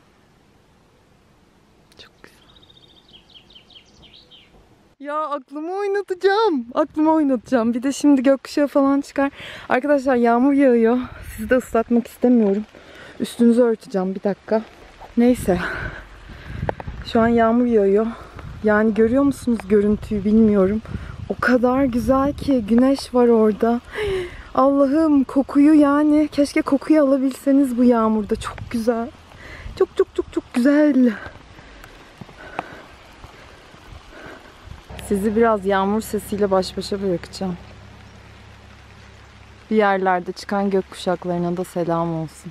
Çok güzel. Ya aklımı oynatacağım. Aklımı oynatacağım. Bir de şimdi gökkuşağı falan çıkar. Arkadaşlar yağmur yağıyor. Sizi de ıslatmak istemiyorum. Üstünüzü örteceğim bir dakika. Neyse. Şu an yağmur yağıyor. Yani görüyor musunuz görüntüyü bilmiyorum. O kadar güzel ki, güneş var orada. Allah'ım, kokuyu yani. Keşke kokuyu alabilseniz bu yağmurda. Çok güzel. Çok çok çok çok güzel. Sizi biraz yağmur sesiyle baş başa bırakacağım. Bir yerlerde çıkan gökkuşaklarına da selam olsun.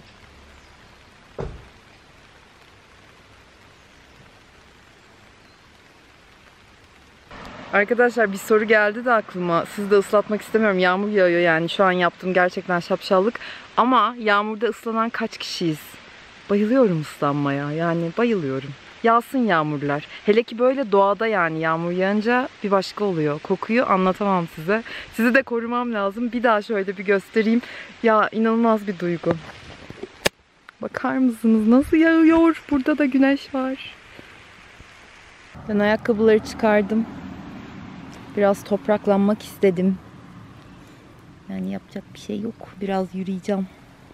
Arkadaşlar bir soru geldi de aklıma. Sizi de ıslatmak istemiyorum. Yağmur yağıyor yani. Şu an yaptığım gerçekten şapşallık. Ama yağmurda ıslanan kaç kişiyiz? Bayılıyorum ıslanmaya. Yani bayılıyorum. Yağsın yağmurlar. Hele ki böyle doğada, yani yağmur yağınca bir başka oluyor. Kokuyu anlatamam size. Sizi de korumam lazım. Bir daha şöyle bir göstereyim. Ya inanılmaz bir duygu. Bakar mısınız nasıl yağıyor? Burada da güneş var. Ben ayakkabıları çıkardım. Biraz topraklanmak istedim. Yani yapacak bir şey yok. Biraz yürüyeceğim.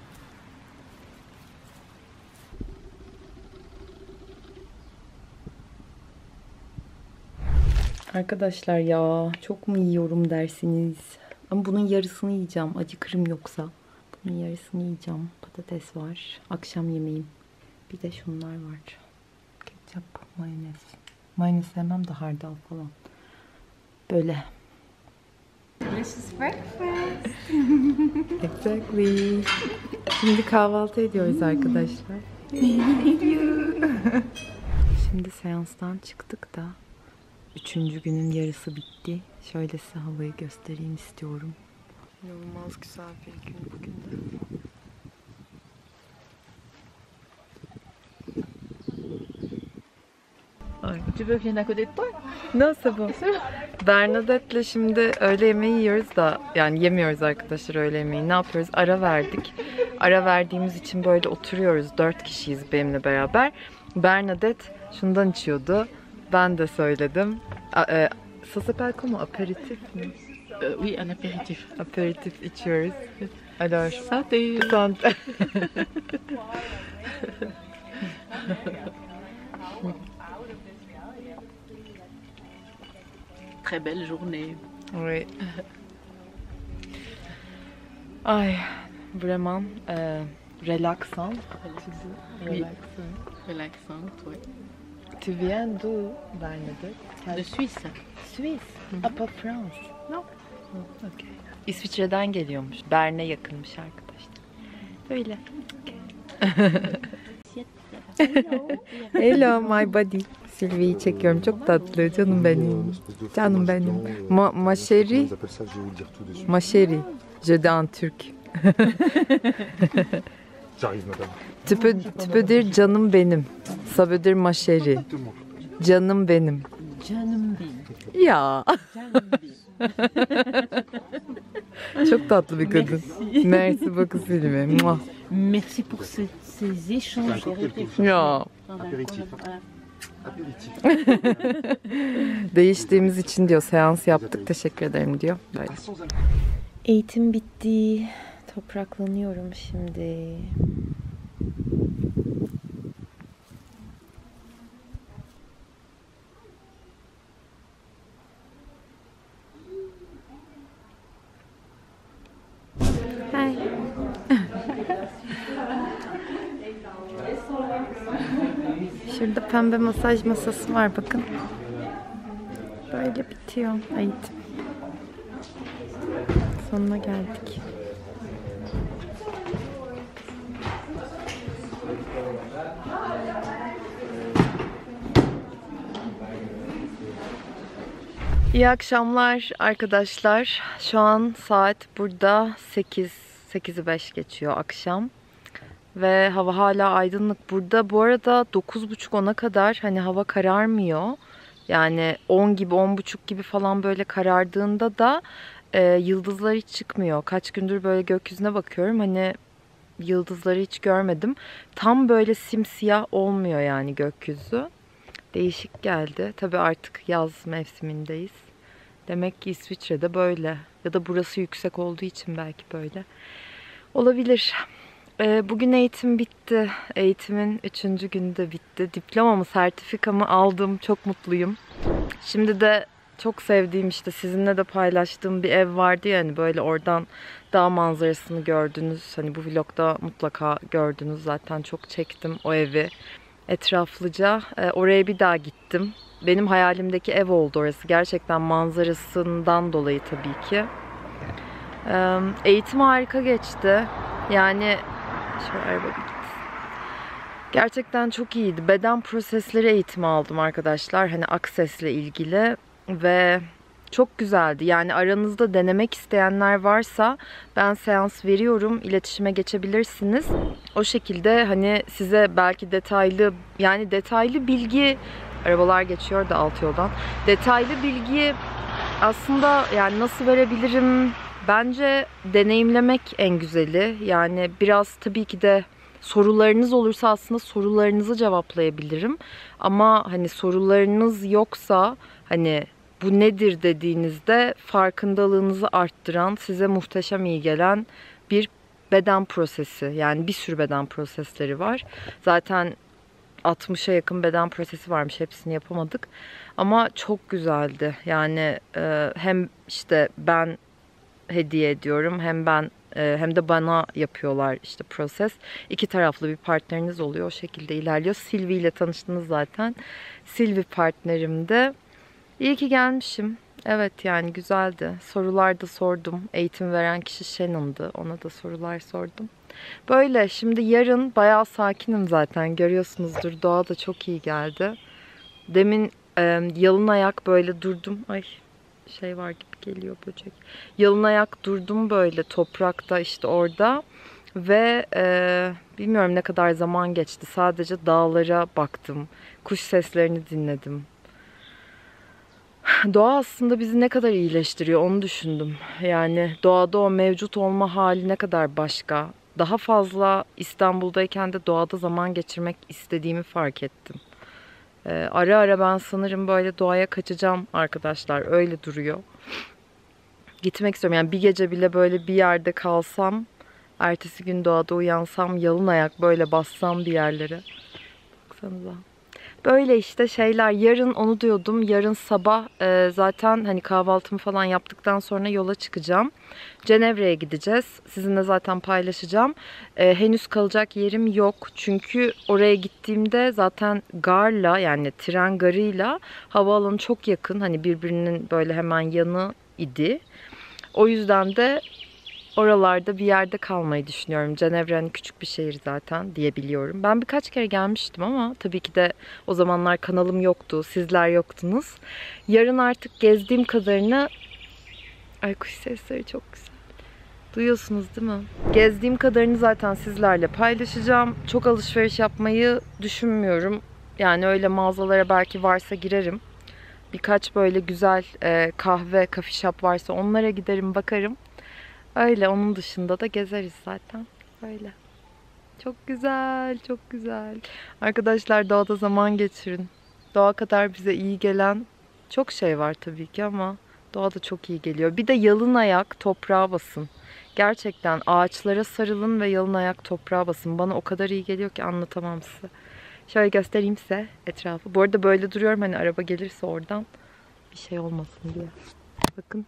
Arkadaşlar ya, çok mu yiyorum dersiniz? Ama bunun yarısını yiyeceğim. Acıkırım yoksa. Bunun yarısını yiyeceğim. Patates var. Akşam yemeğim. Bir de şunlar var. Ketçap, mayonez. Mayonez sevmem de hardal falan. Böyle. Delicious breakfast. Exactly. Şimdi kahvaltı ediyoruz arkadaşlar. Şimdi seanstan çıktık da üçüncü günün yarısı bitti. Şöyle size havayı göstereyim istiyorum. İnanılmaz güzel bir gün bugün de. Tu veux que je vienne à côté de toi? Nasıl bu? Bernadette'le şimdi öğle yemeği yiyoruz da, yani yemiyoruz arkadaşlar öğle yemeği. Ne yapıyoruz? Ara verdik. Ara verdiğimiz için böyle oturuyoruz. Dört kişiyiz benimle beraber. Bernadette şundan içiyordu. Ben de söyledim. Ça s'appelle comment? Apéritif mi? Euh, oui, un apéritif. Apéritif içiyoruz. Alors, Santé. santé. Très belle journée. Oui. Ay, vraiment euh, relaxant. Oui. Relaxant. Relaxante, oui. Tu viens d'où, Bernadette? De Suisse. Suisse. Ah, pas France. Non. Okay. İsviçre'den geliyormuş. Bern'e yakınmış arkadaşlar. Böyle. Hello my buddy. Sylvie'yi çekiyorum. Çok tatlı. Canım benim. Canım benim. Ma, ma chérie. Ma chérie. Je dis en turc. Tu peux, tu peux dire canım benim. Ça veut dire ma chérie. Canım benim. Canım benim. Ya. Canım benim. Çok tatlı bir kadın. Merci. Merci beaucoup Sylvie. Muah. Merci pour ce- ces échanges. Ya. Değiştiğimiz için diyor, seans yaptık, teşekkür ederim diyor. Böyle. Eğitim bitti. Topraklanıyorum şimdi. Hi. Şurada pembe masaj masası var, bakın. Böyle bitiyor eğitim. Sonuna geldik. İyi akşamlar arkadaşlar. Şu an saat burada sekiz, sekizi beş geçiyor akşam. Ve hava hala aydınlık burada. Bu arada dokuz buçuk ona kadar hani hava kararmıyor. Yani on gibi, on buçuk gibi falan böyle karardığında da e, yıldızlar hiç çıkmıyor. Kaç gündür böyle gökyüzüne bakıyorum. Hani yıldızları hiç görmedim. Tam böyle simsiyah olmuyor yani gökyüzü. Değişik geldi. Tabii artık yaz mevsimindeyiz. Demek ki İsviçre'de böyle. Ya da burası yüksek olduğu için belki böyle. Olabilir. Bugün eğitim bitti. Eğitimin üçüncü günü de bitti. Diplomamı, sertifikamı aldım. Çok mutluyum. Şimdi de çok sevdiğim, işte sizinle de paylaştığım bir ev vardı ya, hani böyle oradan dağ manzarasını gördünüz. Hani bu vlogda mutlaka gördünüz. Zaten çok çektim o evi etraflıca. Oraya bir daha gittim. Benim hayalimdeki ev oldu orası. Gerçekten manzarasından dolayı tabii ki. Eğitim harika geçti. Yani şöyle araba bir git. Gerçekten çok iyiydi. Beden prosesleri eğitimi aldım arkadaşlar. Hani Access'le ilgili ve çok güzeldi. Yani aranızda denemek isteyenler varsa ben seans veriyorum. İletişime geçebilirsiniz. O şekilde hani size belki detaylı, yani detaylı bilgi, arabalar geçiyor da alt yoldan. Detaylı bilgi aslında yani nasıl verebilirim? Bence deneyimlemek en güzeli. Yani biraz tabii ki de sorularınız olursa aslında sorularınızı cevaplayabilirim. Ama hani sorularınız yoksa, hani bu nedir dediğinizde farkındalığınızı arttıran, size muhteşem iyi gelen bir beden prosesi. Yani bir sürü beden prosesleri var. Zaten altmışa yakın beden prosesi varmış. Hepsini yapamadık. Ama çok güzeldi. Yani e, hem işte ben hediye ediyorum, hem ben hem de bana yapıyorlar işte proses. İki taraflı bir partneriniz oluyor. O şekilde ilerliyor. Sylvie ile tanıştınız zaten. Sylvie partnerimdi. İyi ki gelmişim. Evet, yani güzeldi. Sorular da sordum. Eğitim veren kişi Shannon'dı. Ona da sorular sordum. Böyle. Şimdi yarın bayağı sakinim zaten. Görüyorsunuzdur. Doğa da çok iyi geldi. Demin e, yalın ayak böyle durdum. Ay, şey var gibi geliyor, böcek. Yalın ayak durdum böyle toprakta, işte orada. Ve e, bilmiyorum ne kadar zaman geçti. Sadece dağlara baktım. Kuş seslerini dinledim. Doğa aslında bizi ne kadar iyileştiriyor onu düşündüm. Yani doğada o mevcut olma hali ne kadar başka. Daha fazla İstanbul'dayken de doğada zaman geçirmek istediğimi fark ettim. Ee, ara ara ben sanırım böyle doğaya kaçacağım arkadaşlar. Öyle duruyor. Gitmek istiyorum. Yani bir gece bile böyle bir yerde kalsam, ertesi gün doğada uyansam, yalın ayak böyle bassam bir yerlere. Baksanıza. Böyle işte şeyler. Yarın onu diyordum. Yarın sabah e, zaten hani kahvaltımı falan yaptıktan sonra yola çıkacağım. Cenevre'ye gideceğiz. Sizinle zaten paylaşacağım. E, henüz kalacak yerim yok. Çünkü oraya gittiğimde zaten garla, yani tren garıyla havaalanı çok yakın. Hani birbirinin böyle hemen yanı idi. O yüzden de oralarda bir yerde kalmayı düşünüyorum. Cenevre hani küçük bir şehir zaten diyebiliyorum. Ben birkaç kere gelmiştim ama tabii ki de o zamanlar kanalım yoktu, sizler yoktunuz. Yarın artık gezdiğim kadarını... Ay kuş sesleri çok güzel. Duyuyorsunuz değil mi? Gezdiğim kadarını zaten sizlerle paylaşacağım. Çok alışveriş yapmayı düşünmüyorum. Yani öyle mağazalara belki varsa girerim. Birkaç böyle güzel e, kahve, coffee shop varsa onlara giderim, bakarım. Öyle, onun dışında da gezeriz zaten. Öyle. Çok güzel, çok güzel. Arkadaşlar doğada zaman geçirin. Doğa kadar bize iyi gelen çok şey var tabii ki ama doğa da çok iyi geliyor. Bir de yalın ayak toprağa basın. Gerçekten ağaçlara sarılın ve yalın ayak toprağa basın. Bana o kadar iyi geliyor ki anlatamam size. Şöyle göstereyim size etrafı. Bu arada böyle duruyorum, hani araba gelirse oradan bir şey olmasın diye. Bakın.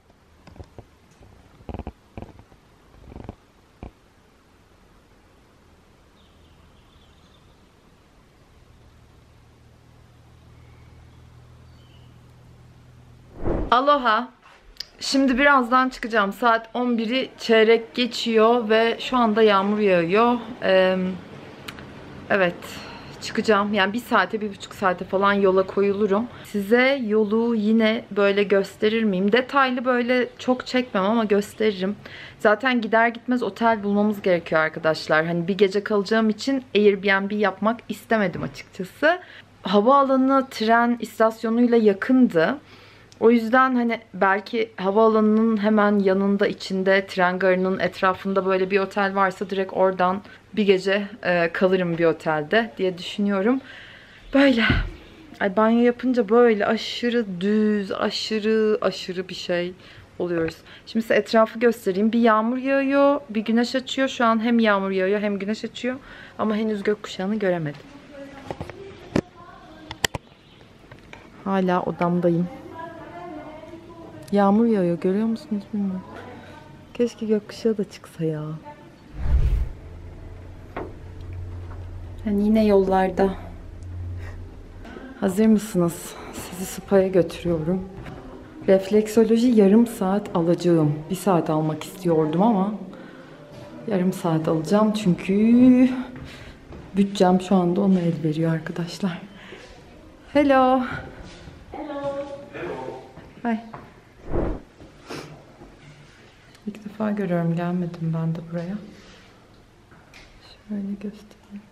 Aloha. Şimdi birazdan çıkacağım. Saat on biri çeyrek geçiyor ve şu anda yağmur yağıyor. Ee, evet. Çıkacağım. Yani bir saate, bir buçuk saate falan yola koyulurum. Size yolu yine böyle gösterir miyim? Detaylı böyle çok çekmem ama gösteririm. Zaten gider gitmez otel bulmamız gerekiyor arkadaşlar. Hani bir gece kalacağım için Airbnb yapmak istemedim açıkçası. Havaalanı tren istasyonuyla yakındı. O yüzden hani belki havaalanının hemen yanında, içinde, tren garının etrafında böyle bir otel varsa direkt oradan bir gece e, kalırım bir otelde diye düşünüyorum. Böyle. Ay, banyo yapınca böyle aşırı düz, aşırı aşırı bir şey oluyoruz. Şimdi size etrafı göstereyim. Bir yağmur yağıyor, bir güneş açıyor. Şu an hem yağmur yağıyor hem güneş açıyor. Ama henüz gökkuşağını göremedim. Hala odamdayım. Yağmur yağıyor, görüyor musunuz bilmiyorum. Keşke gökkuşağı da çıksa ya. Yani yine yollarda. Hazır mısınız? Sizi spa'ya götürüyorum. Refleksoloji yarım saat alacağım. Bir saat almak istiyordum ama yarım saat alacağım çünkü bütçem şu anda ona el veriyor arkadaşlar. Hello. Hello. Hi. İlk defa görüyorum, gelmedim ben de buraya. Şöyle göstereyim.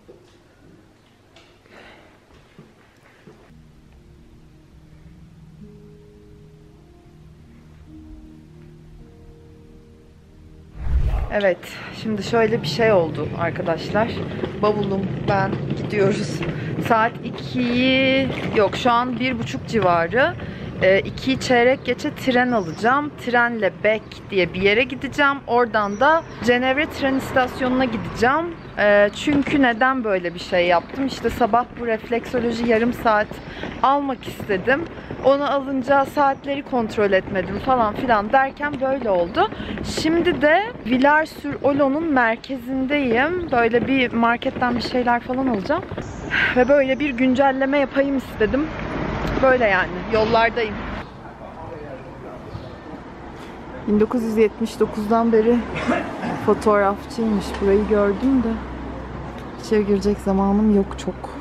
Evet, şimdi şöyle bir şey oldu arkadaşlar. Bavulum, ben gidiyoruz. Saat ikiyi, yok şu an bir buçuk civarı. ikiyi çeyrek geçe tren alacağım. Trenle Beck diye bir yere gideceğim. Oradan da Cenevre tren istasyonuna gideceğim. Çünkü neden böyle bir şey yaptım? İşte sabah bu refleksoloji yarım saat almak istedim. Onu alınca saatleri kontrol etmedim falan filan derken böyle oldu. Şimdi de Villars-sur-Olon'un merkezindeyim. Böyle bir marketten bir şeyler falan alacağım. Ve böyle bir güncelleme yapayım istedim. Böyle yani. Yollardayım. bin dokuz yüz yetmiş dokuzdan beri fotoğrafçıymış. Burayı gördüm de içeri girecek zamanım yok çok.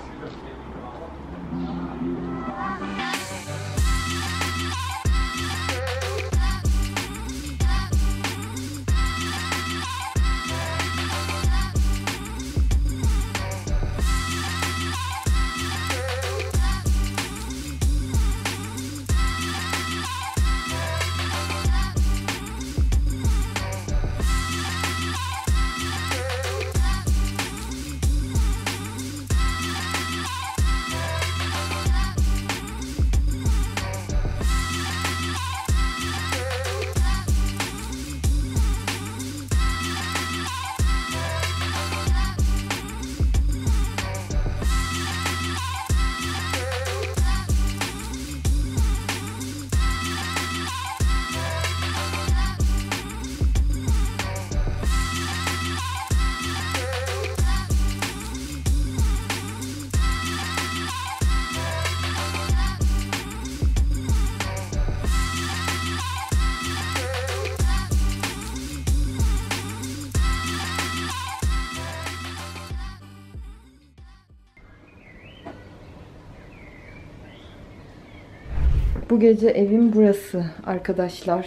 Bu gece evim burası arkadaşlar.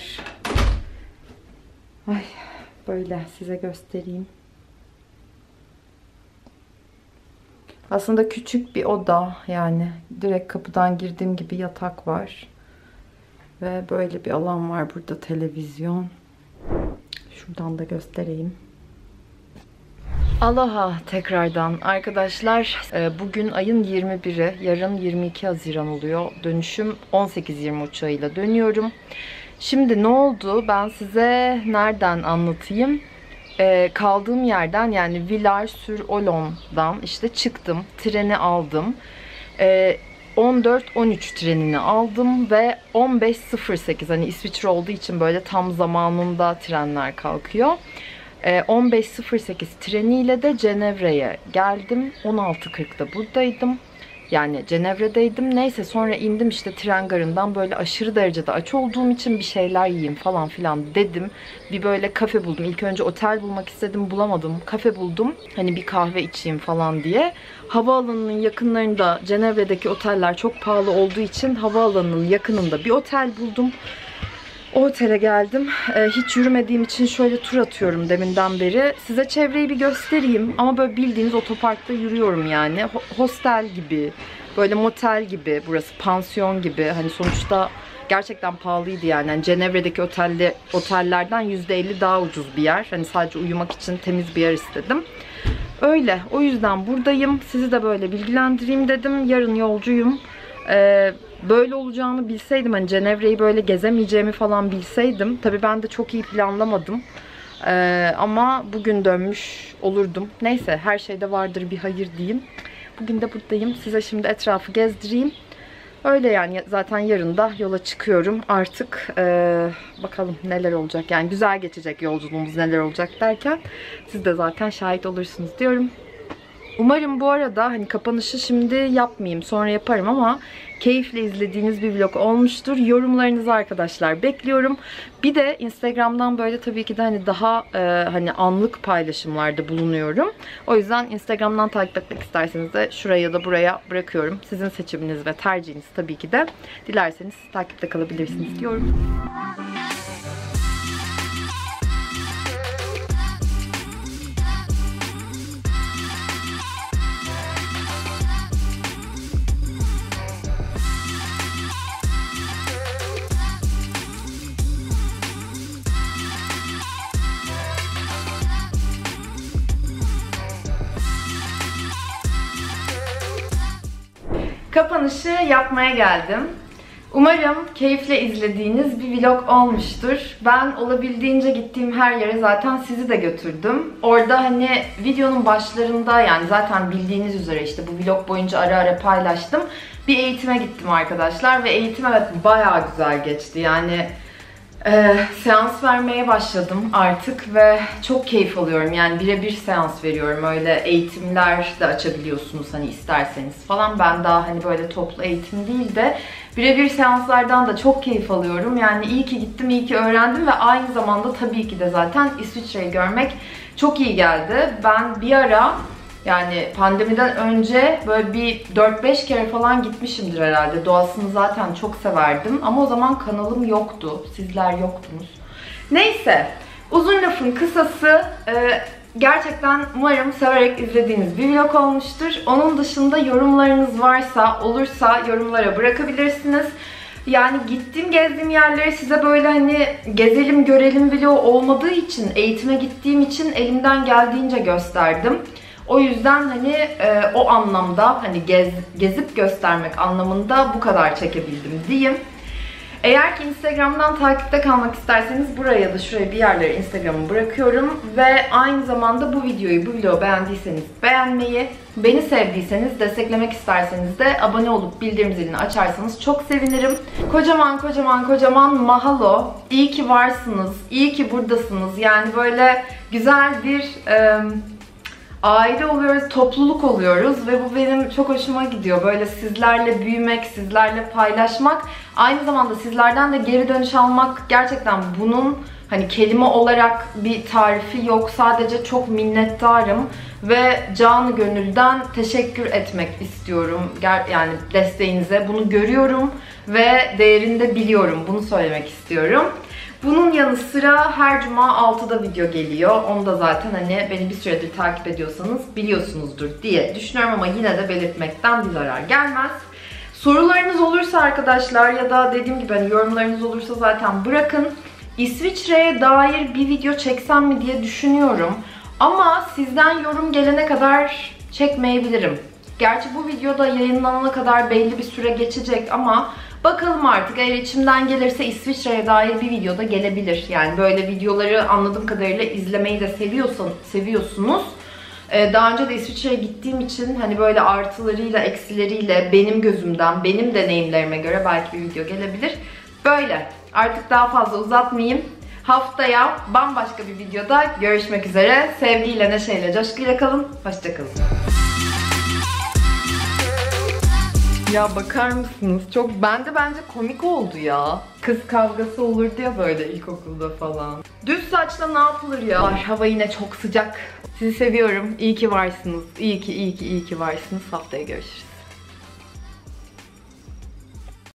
Ay, böyle size göstereyim. Aslında küçük bir oda, yani direkt kapıdan girdiğim gibi yatak var. Ve böyle bir alan var burada, televizyon. Şuradan da göstereyim. Aloha tekrardan arkadaşlar. Bugün ayın yirmi biri, yarın yirmi iki Haziran oluyor. Dönüşüm on sekiz yirmi uçağıyla dönüyorum. Şimdi ne oldu? Ben size nereden anlatayım? Ee, kaldığım yerden, yani Villars-sur-Olonne'dan işte çıktım. Treni aldım. Ee, on dört on üç trenini aldım ve on beş sıfır sekiz, hani İsviçre olduğu için böyle tam zamanında trenler kalkıyor. Ee, on beş sıfır sekiz treniyle de Cenevre'ye geldim. on altı kırkta buradaydım. Yani Cenevre'deydim. Neyse, sonra indim işte tren garından, böyle aşırı derecede aç olduğum için bir şeyler yiyeyim falan filan dedim. Bir böyle kafe buldum. İlk önce otel bulmak istedim, bulamadım. Kafe buldum. Hani bir kahve içeyim falan diye. Havaalanının yakınlarında, Cenevre'deki oteller çok pahalı olduğu için havaalanının yakınında bir otel buldum. O otele geldim. Ee, hiç yürümediğim için şöyle tur atıyorum deminden beri. Size çevreyi bir göstereyim. Ama böyle bildiğiniz otoparkta yürüyorum yani. Hostel gibi, böyle motel gibi, burası pansiyon gibi. Hani sonuçta gerçekten pahalıydı yani. yani Cenevre'deki otelde, otellerden yüzde elli daha ucuz bir yer. Hani sadece uyumak için temiz bir yer istedim. Öyle. O yüzden buradayım. Sizi de böyle bilgilendireyim dedim. Yarın yolcuyum. Ee, böyle olacağını bilseydim, hani Cenevre'yi böyle gezemeyeceğimi falan bilseydim, tabii ben de çok iyi planlamadım. Ee, ama bugün dönmüş olurdum. Neyse, her şeyde vardır bir hayır diyeyim. Bugün de buradayım. Size şimdi etrafı gezdireyim. Öyle yani, zaten yarın da yola çıkıyorum artık. Ee, bakalım neler olacak, yani güzel geçecek yolculuğumuz, neler olacak derken siz de zaten şahit olursunuz diyorum. Umarım bu arada hani kapanışı şimdi yapmayayım, sonra yaparım, ama keyifle izlediğiniz bir vlog olmuştur. Yorumlarınızı arkadaşlar bekliyorum. Bir de Instagram'dan böyle tabii ki de hani daha e, hani anlık paylaşımlarda bulunuyorum. O yüzden Instagram'dan takip etmek isterseniz de şuraya ya da buraya bırakıyorum. Sizin seçiminiz ve tercihiniz tabii ki de. Dilerseniz takipte kalabilirsiniz diyorum. Kapanışı yapmaya geldim. Umarım keyifle izlediğiniz bir vlog olmuştur. Ben olabildiğince gittiğim her yere zaten sizi de götürdüm. Orada hani videonun başlarında, yani zaten bildiğiniz üzere işte bu vlog boyunca ara ara paylaştım. Bir eğitime gittim arkadaşlar ve eğitim evet bayağı güzel geçti. Yani Ee, seans vermeye başladım artık ve çok keyif alıyorum. Yani birebir seans veriyorum. Öyle eğitimler de açabiliyorsunuz hani isterseniz falan. Ben daha hani böyle toplu eğitim değil de birebir seanslardan da çok keyif alıyorum. Yani iyi ki gittim, iyi ki öğrendim ve aynı zamanda tabii ki de zaten İsviçre'yi görmek çok iyi geldi. Ben bir ara, yani pandemiden önce böyle bir dört beş kere falan gitmişimdir herhalde. Doğasını zaten çok severdim. Ama o zaman kanalım yoktu. Sizler yoktunuz. Neyse. Uzun lafın kısası, gerçekten umarım severek izlediğiniz bir vlog olmuştur. Onun dışında yorumlarınız varsa, olursa yorumlara bırakabilirsiniz. Yani gittiğim, gezdiğim yerleri size böyle hani gezelim, görelim vlog olmadığı için, eğitime gittiğim için elimden geldiğince gösterdim. O yüzden hani e, o anlamda hani gez, gezip göstermek anlamında bu kadar çekebildim diyeyim. Eğer ki Instagram'dan takipte kalmak isterseniz buraya da şuraya bir yerlere Instagram'ı bırakıyorum. Ve aynı zamanda bu videoyu, bu vlogu beğendiyseniz beğenmeyi, beni sevdiyseniz, desteklemek isterseniz de abone olup bildirim zilini açarsanız çok sevinirim. Kocaman kocaman kocaman mahalo. İyi ki varsınız, iyi ki buradasınız. Yani böyle güzel bir E, aile oluyoruz, topluluk oluyoruz ve bu benim çok hoşuma gidiyor. Böyle sizlerle büyümek, sizlerle paylaşmak, aynı zamanda sizlerden de geri dönüş almak, gerçekten bunun Hani kelime olarak bir tarifi yok. Sadece çok minnettarım ve canı gönülden teşekkür etmek istiyorum. Yani desteğinize. Bunu görüyorum ve değerini de biliyorum. Bunu söylemek istiyorum. Bunun yanı sıra her cuma altıda video geliyor. Onu da zaten hani beni bir süredir takip ediyorsanız biliyorsunuzdur diye düşünüyorum ama yine de belirtmekten bir zarar gelmez. Sorularınız olursa arkadaşlar ya da dediğim gibi hani yorumlarınız olursa zaten bırakın. İsviçre'ye dair bir video çeksem mi diye düşünüyorum. Ama sizden yorum gelene kadar çekmeyebilirim. Gerçi bu videoda yayınlanana kadar belli bir süre geçecek ama bakalım artık, eğer içimden gelirse İsviçre'ye dair bir video da gelebilir. Yani böyle videoları anladığım kadarıyla izlemeyi de seviyorsan, seviyorsunuz. Ee, daha önce de İsviçre'ye gittiğim için hani böyle artılarıyla eksileriyle benim gözümden, benim deneyimlerime göre belki bir video gelebilir. Böyle. Artık daha fazla uzatmayayım. Haftaya bambaşka bir videoda görüşmek üzere. Sevgiyle, neşeyle, coşkuyla kalın. Hoşça kalın. Ya bakar mısınız? Çok bende bence komik oldu ya. Kız kavgası olurdu ya böyle ilkokulda falan. Düz saçla ne yapılır ya? Var, hava yine çok sıcak. Sizi seviyorum. İyi ki varsınız. İyi ki, iyi ki, iyi ki varsınız. Haftaya görüşürüz.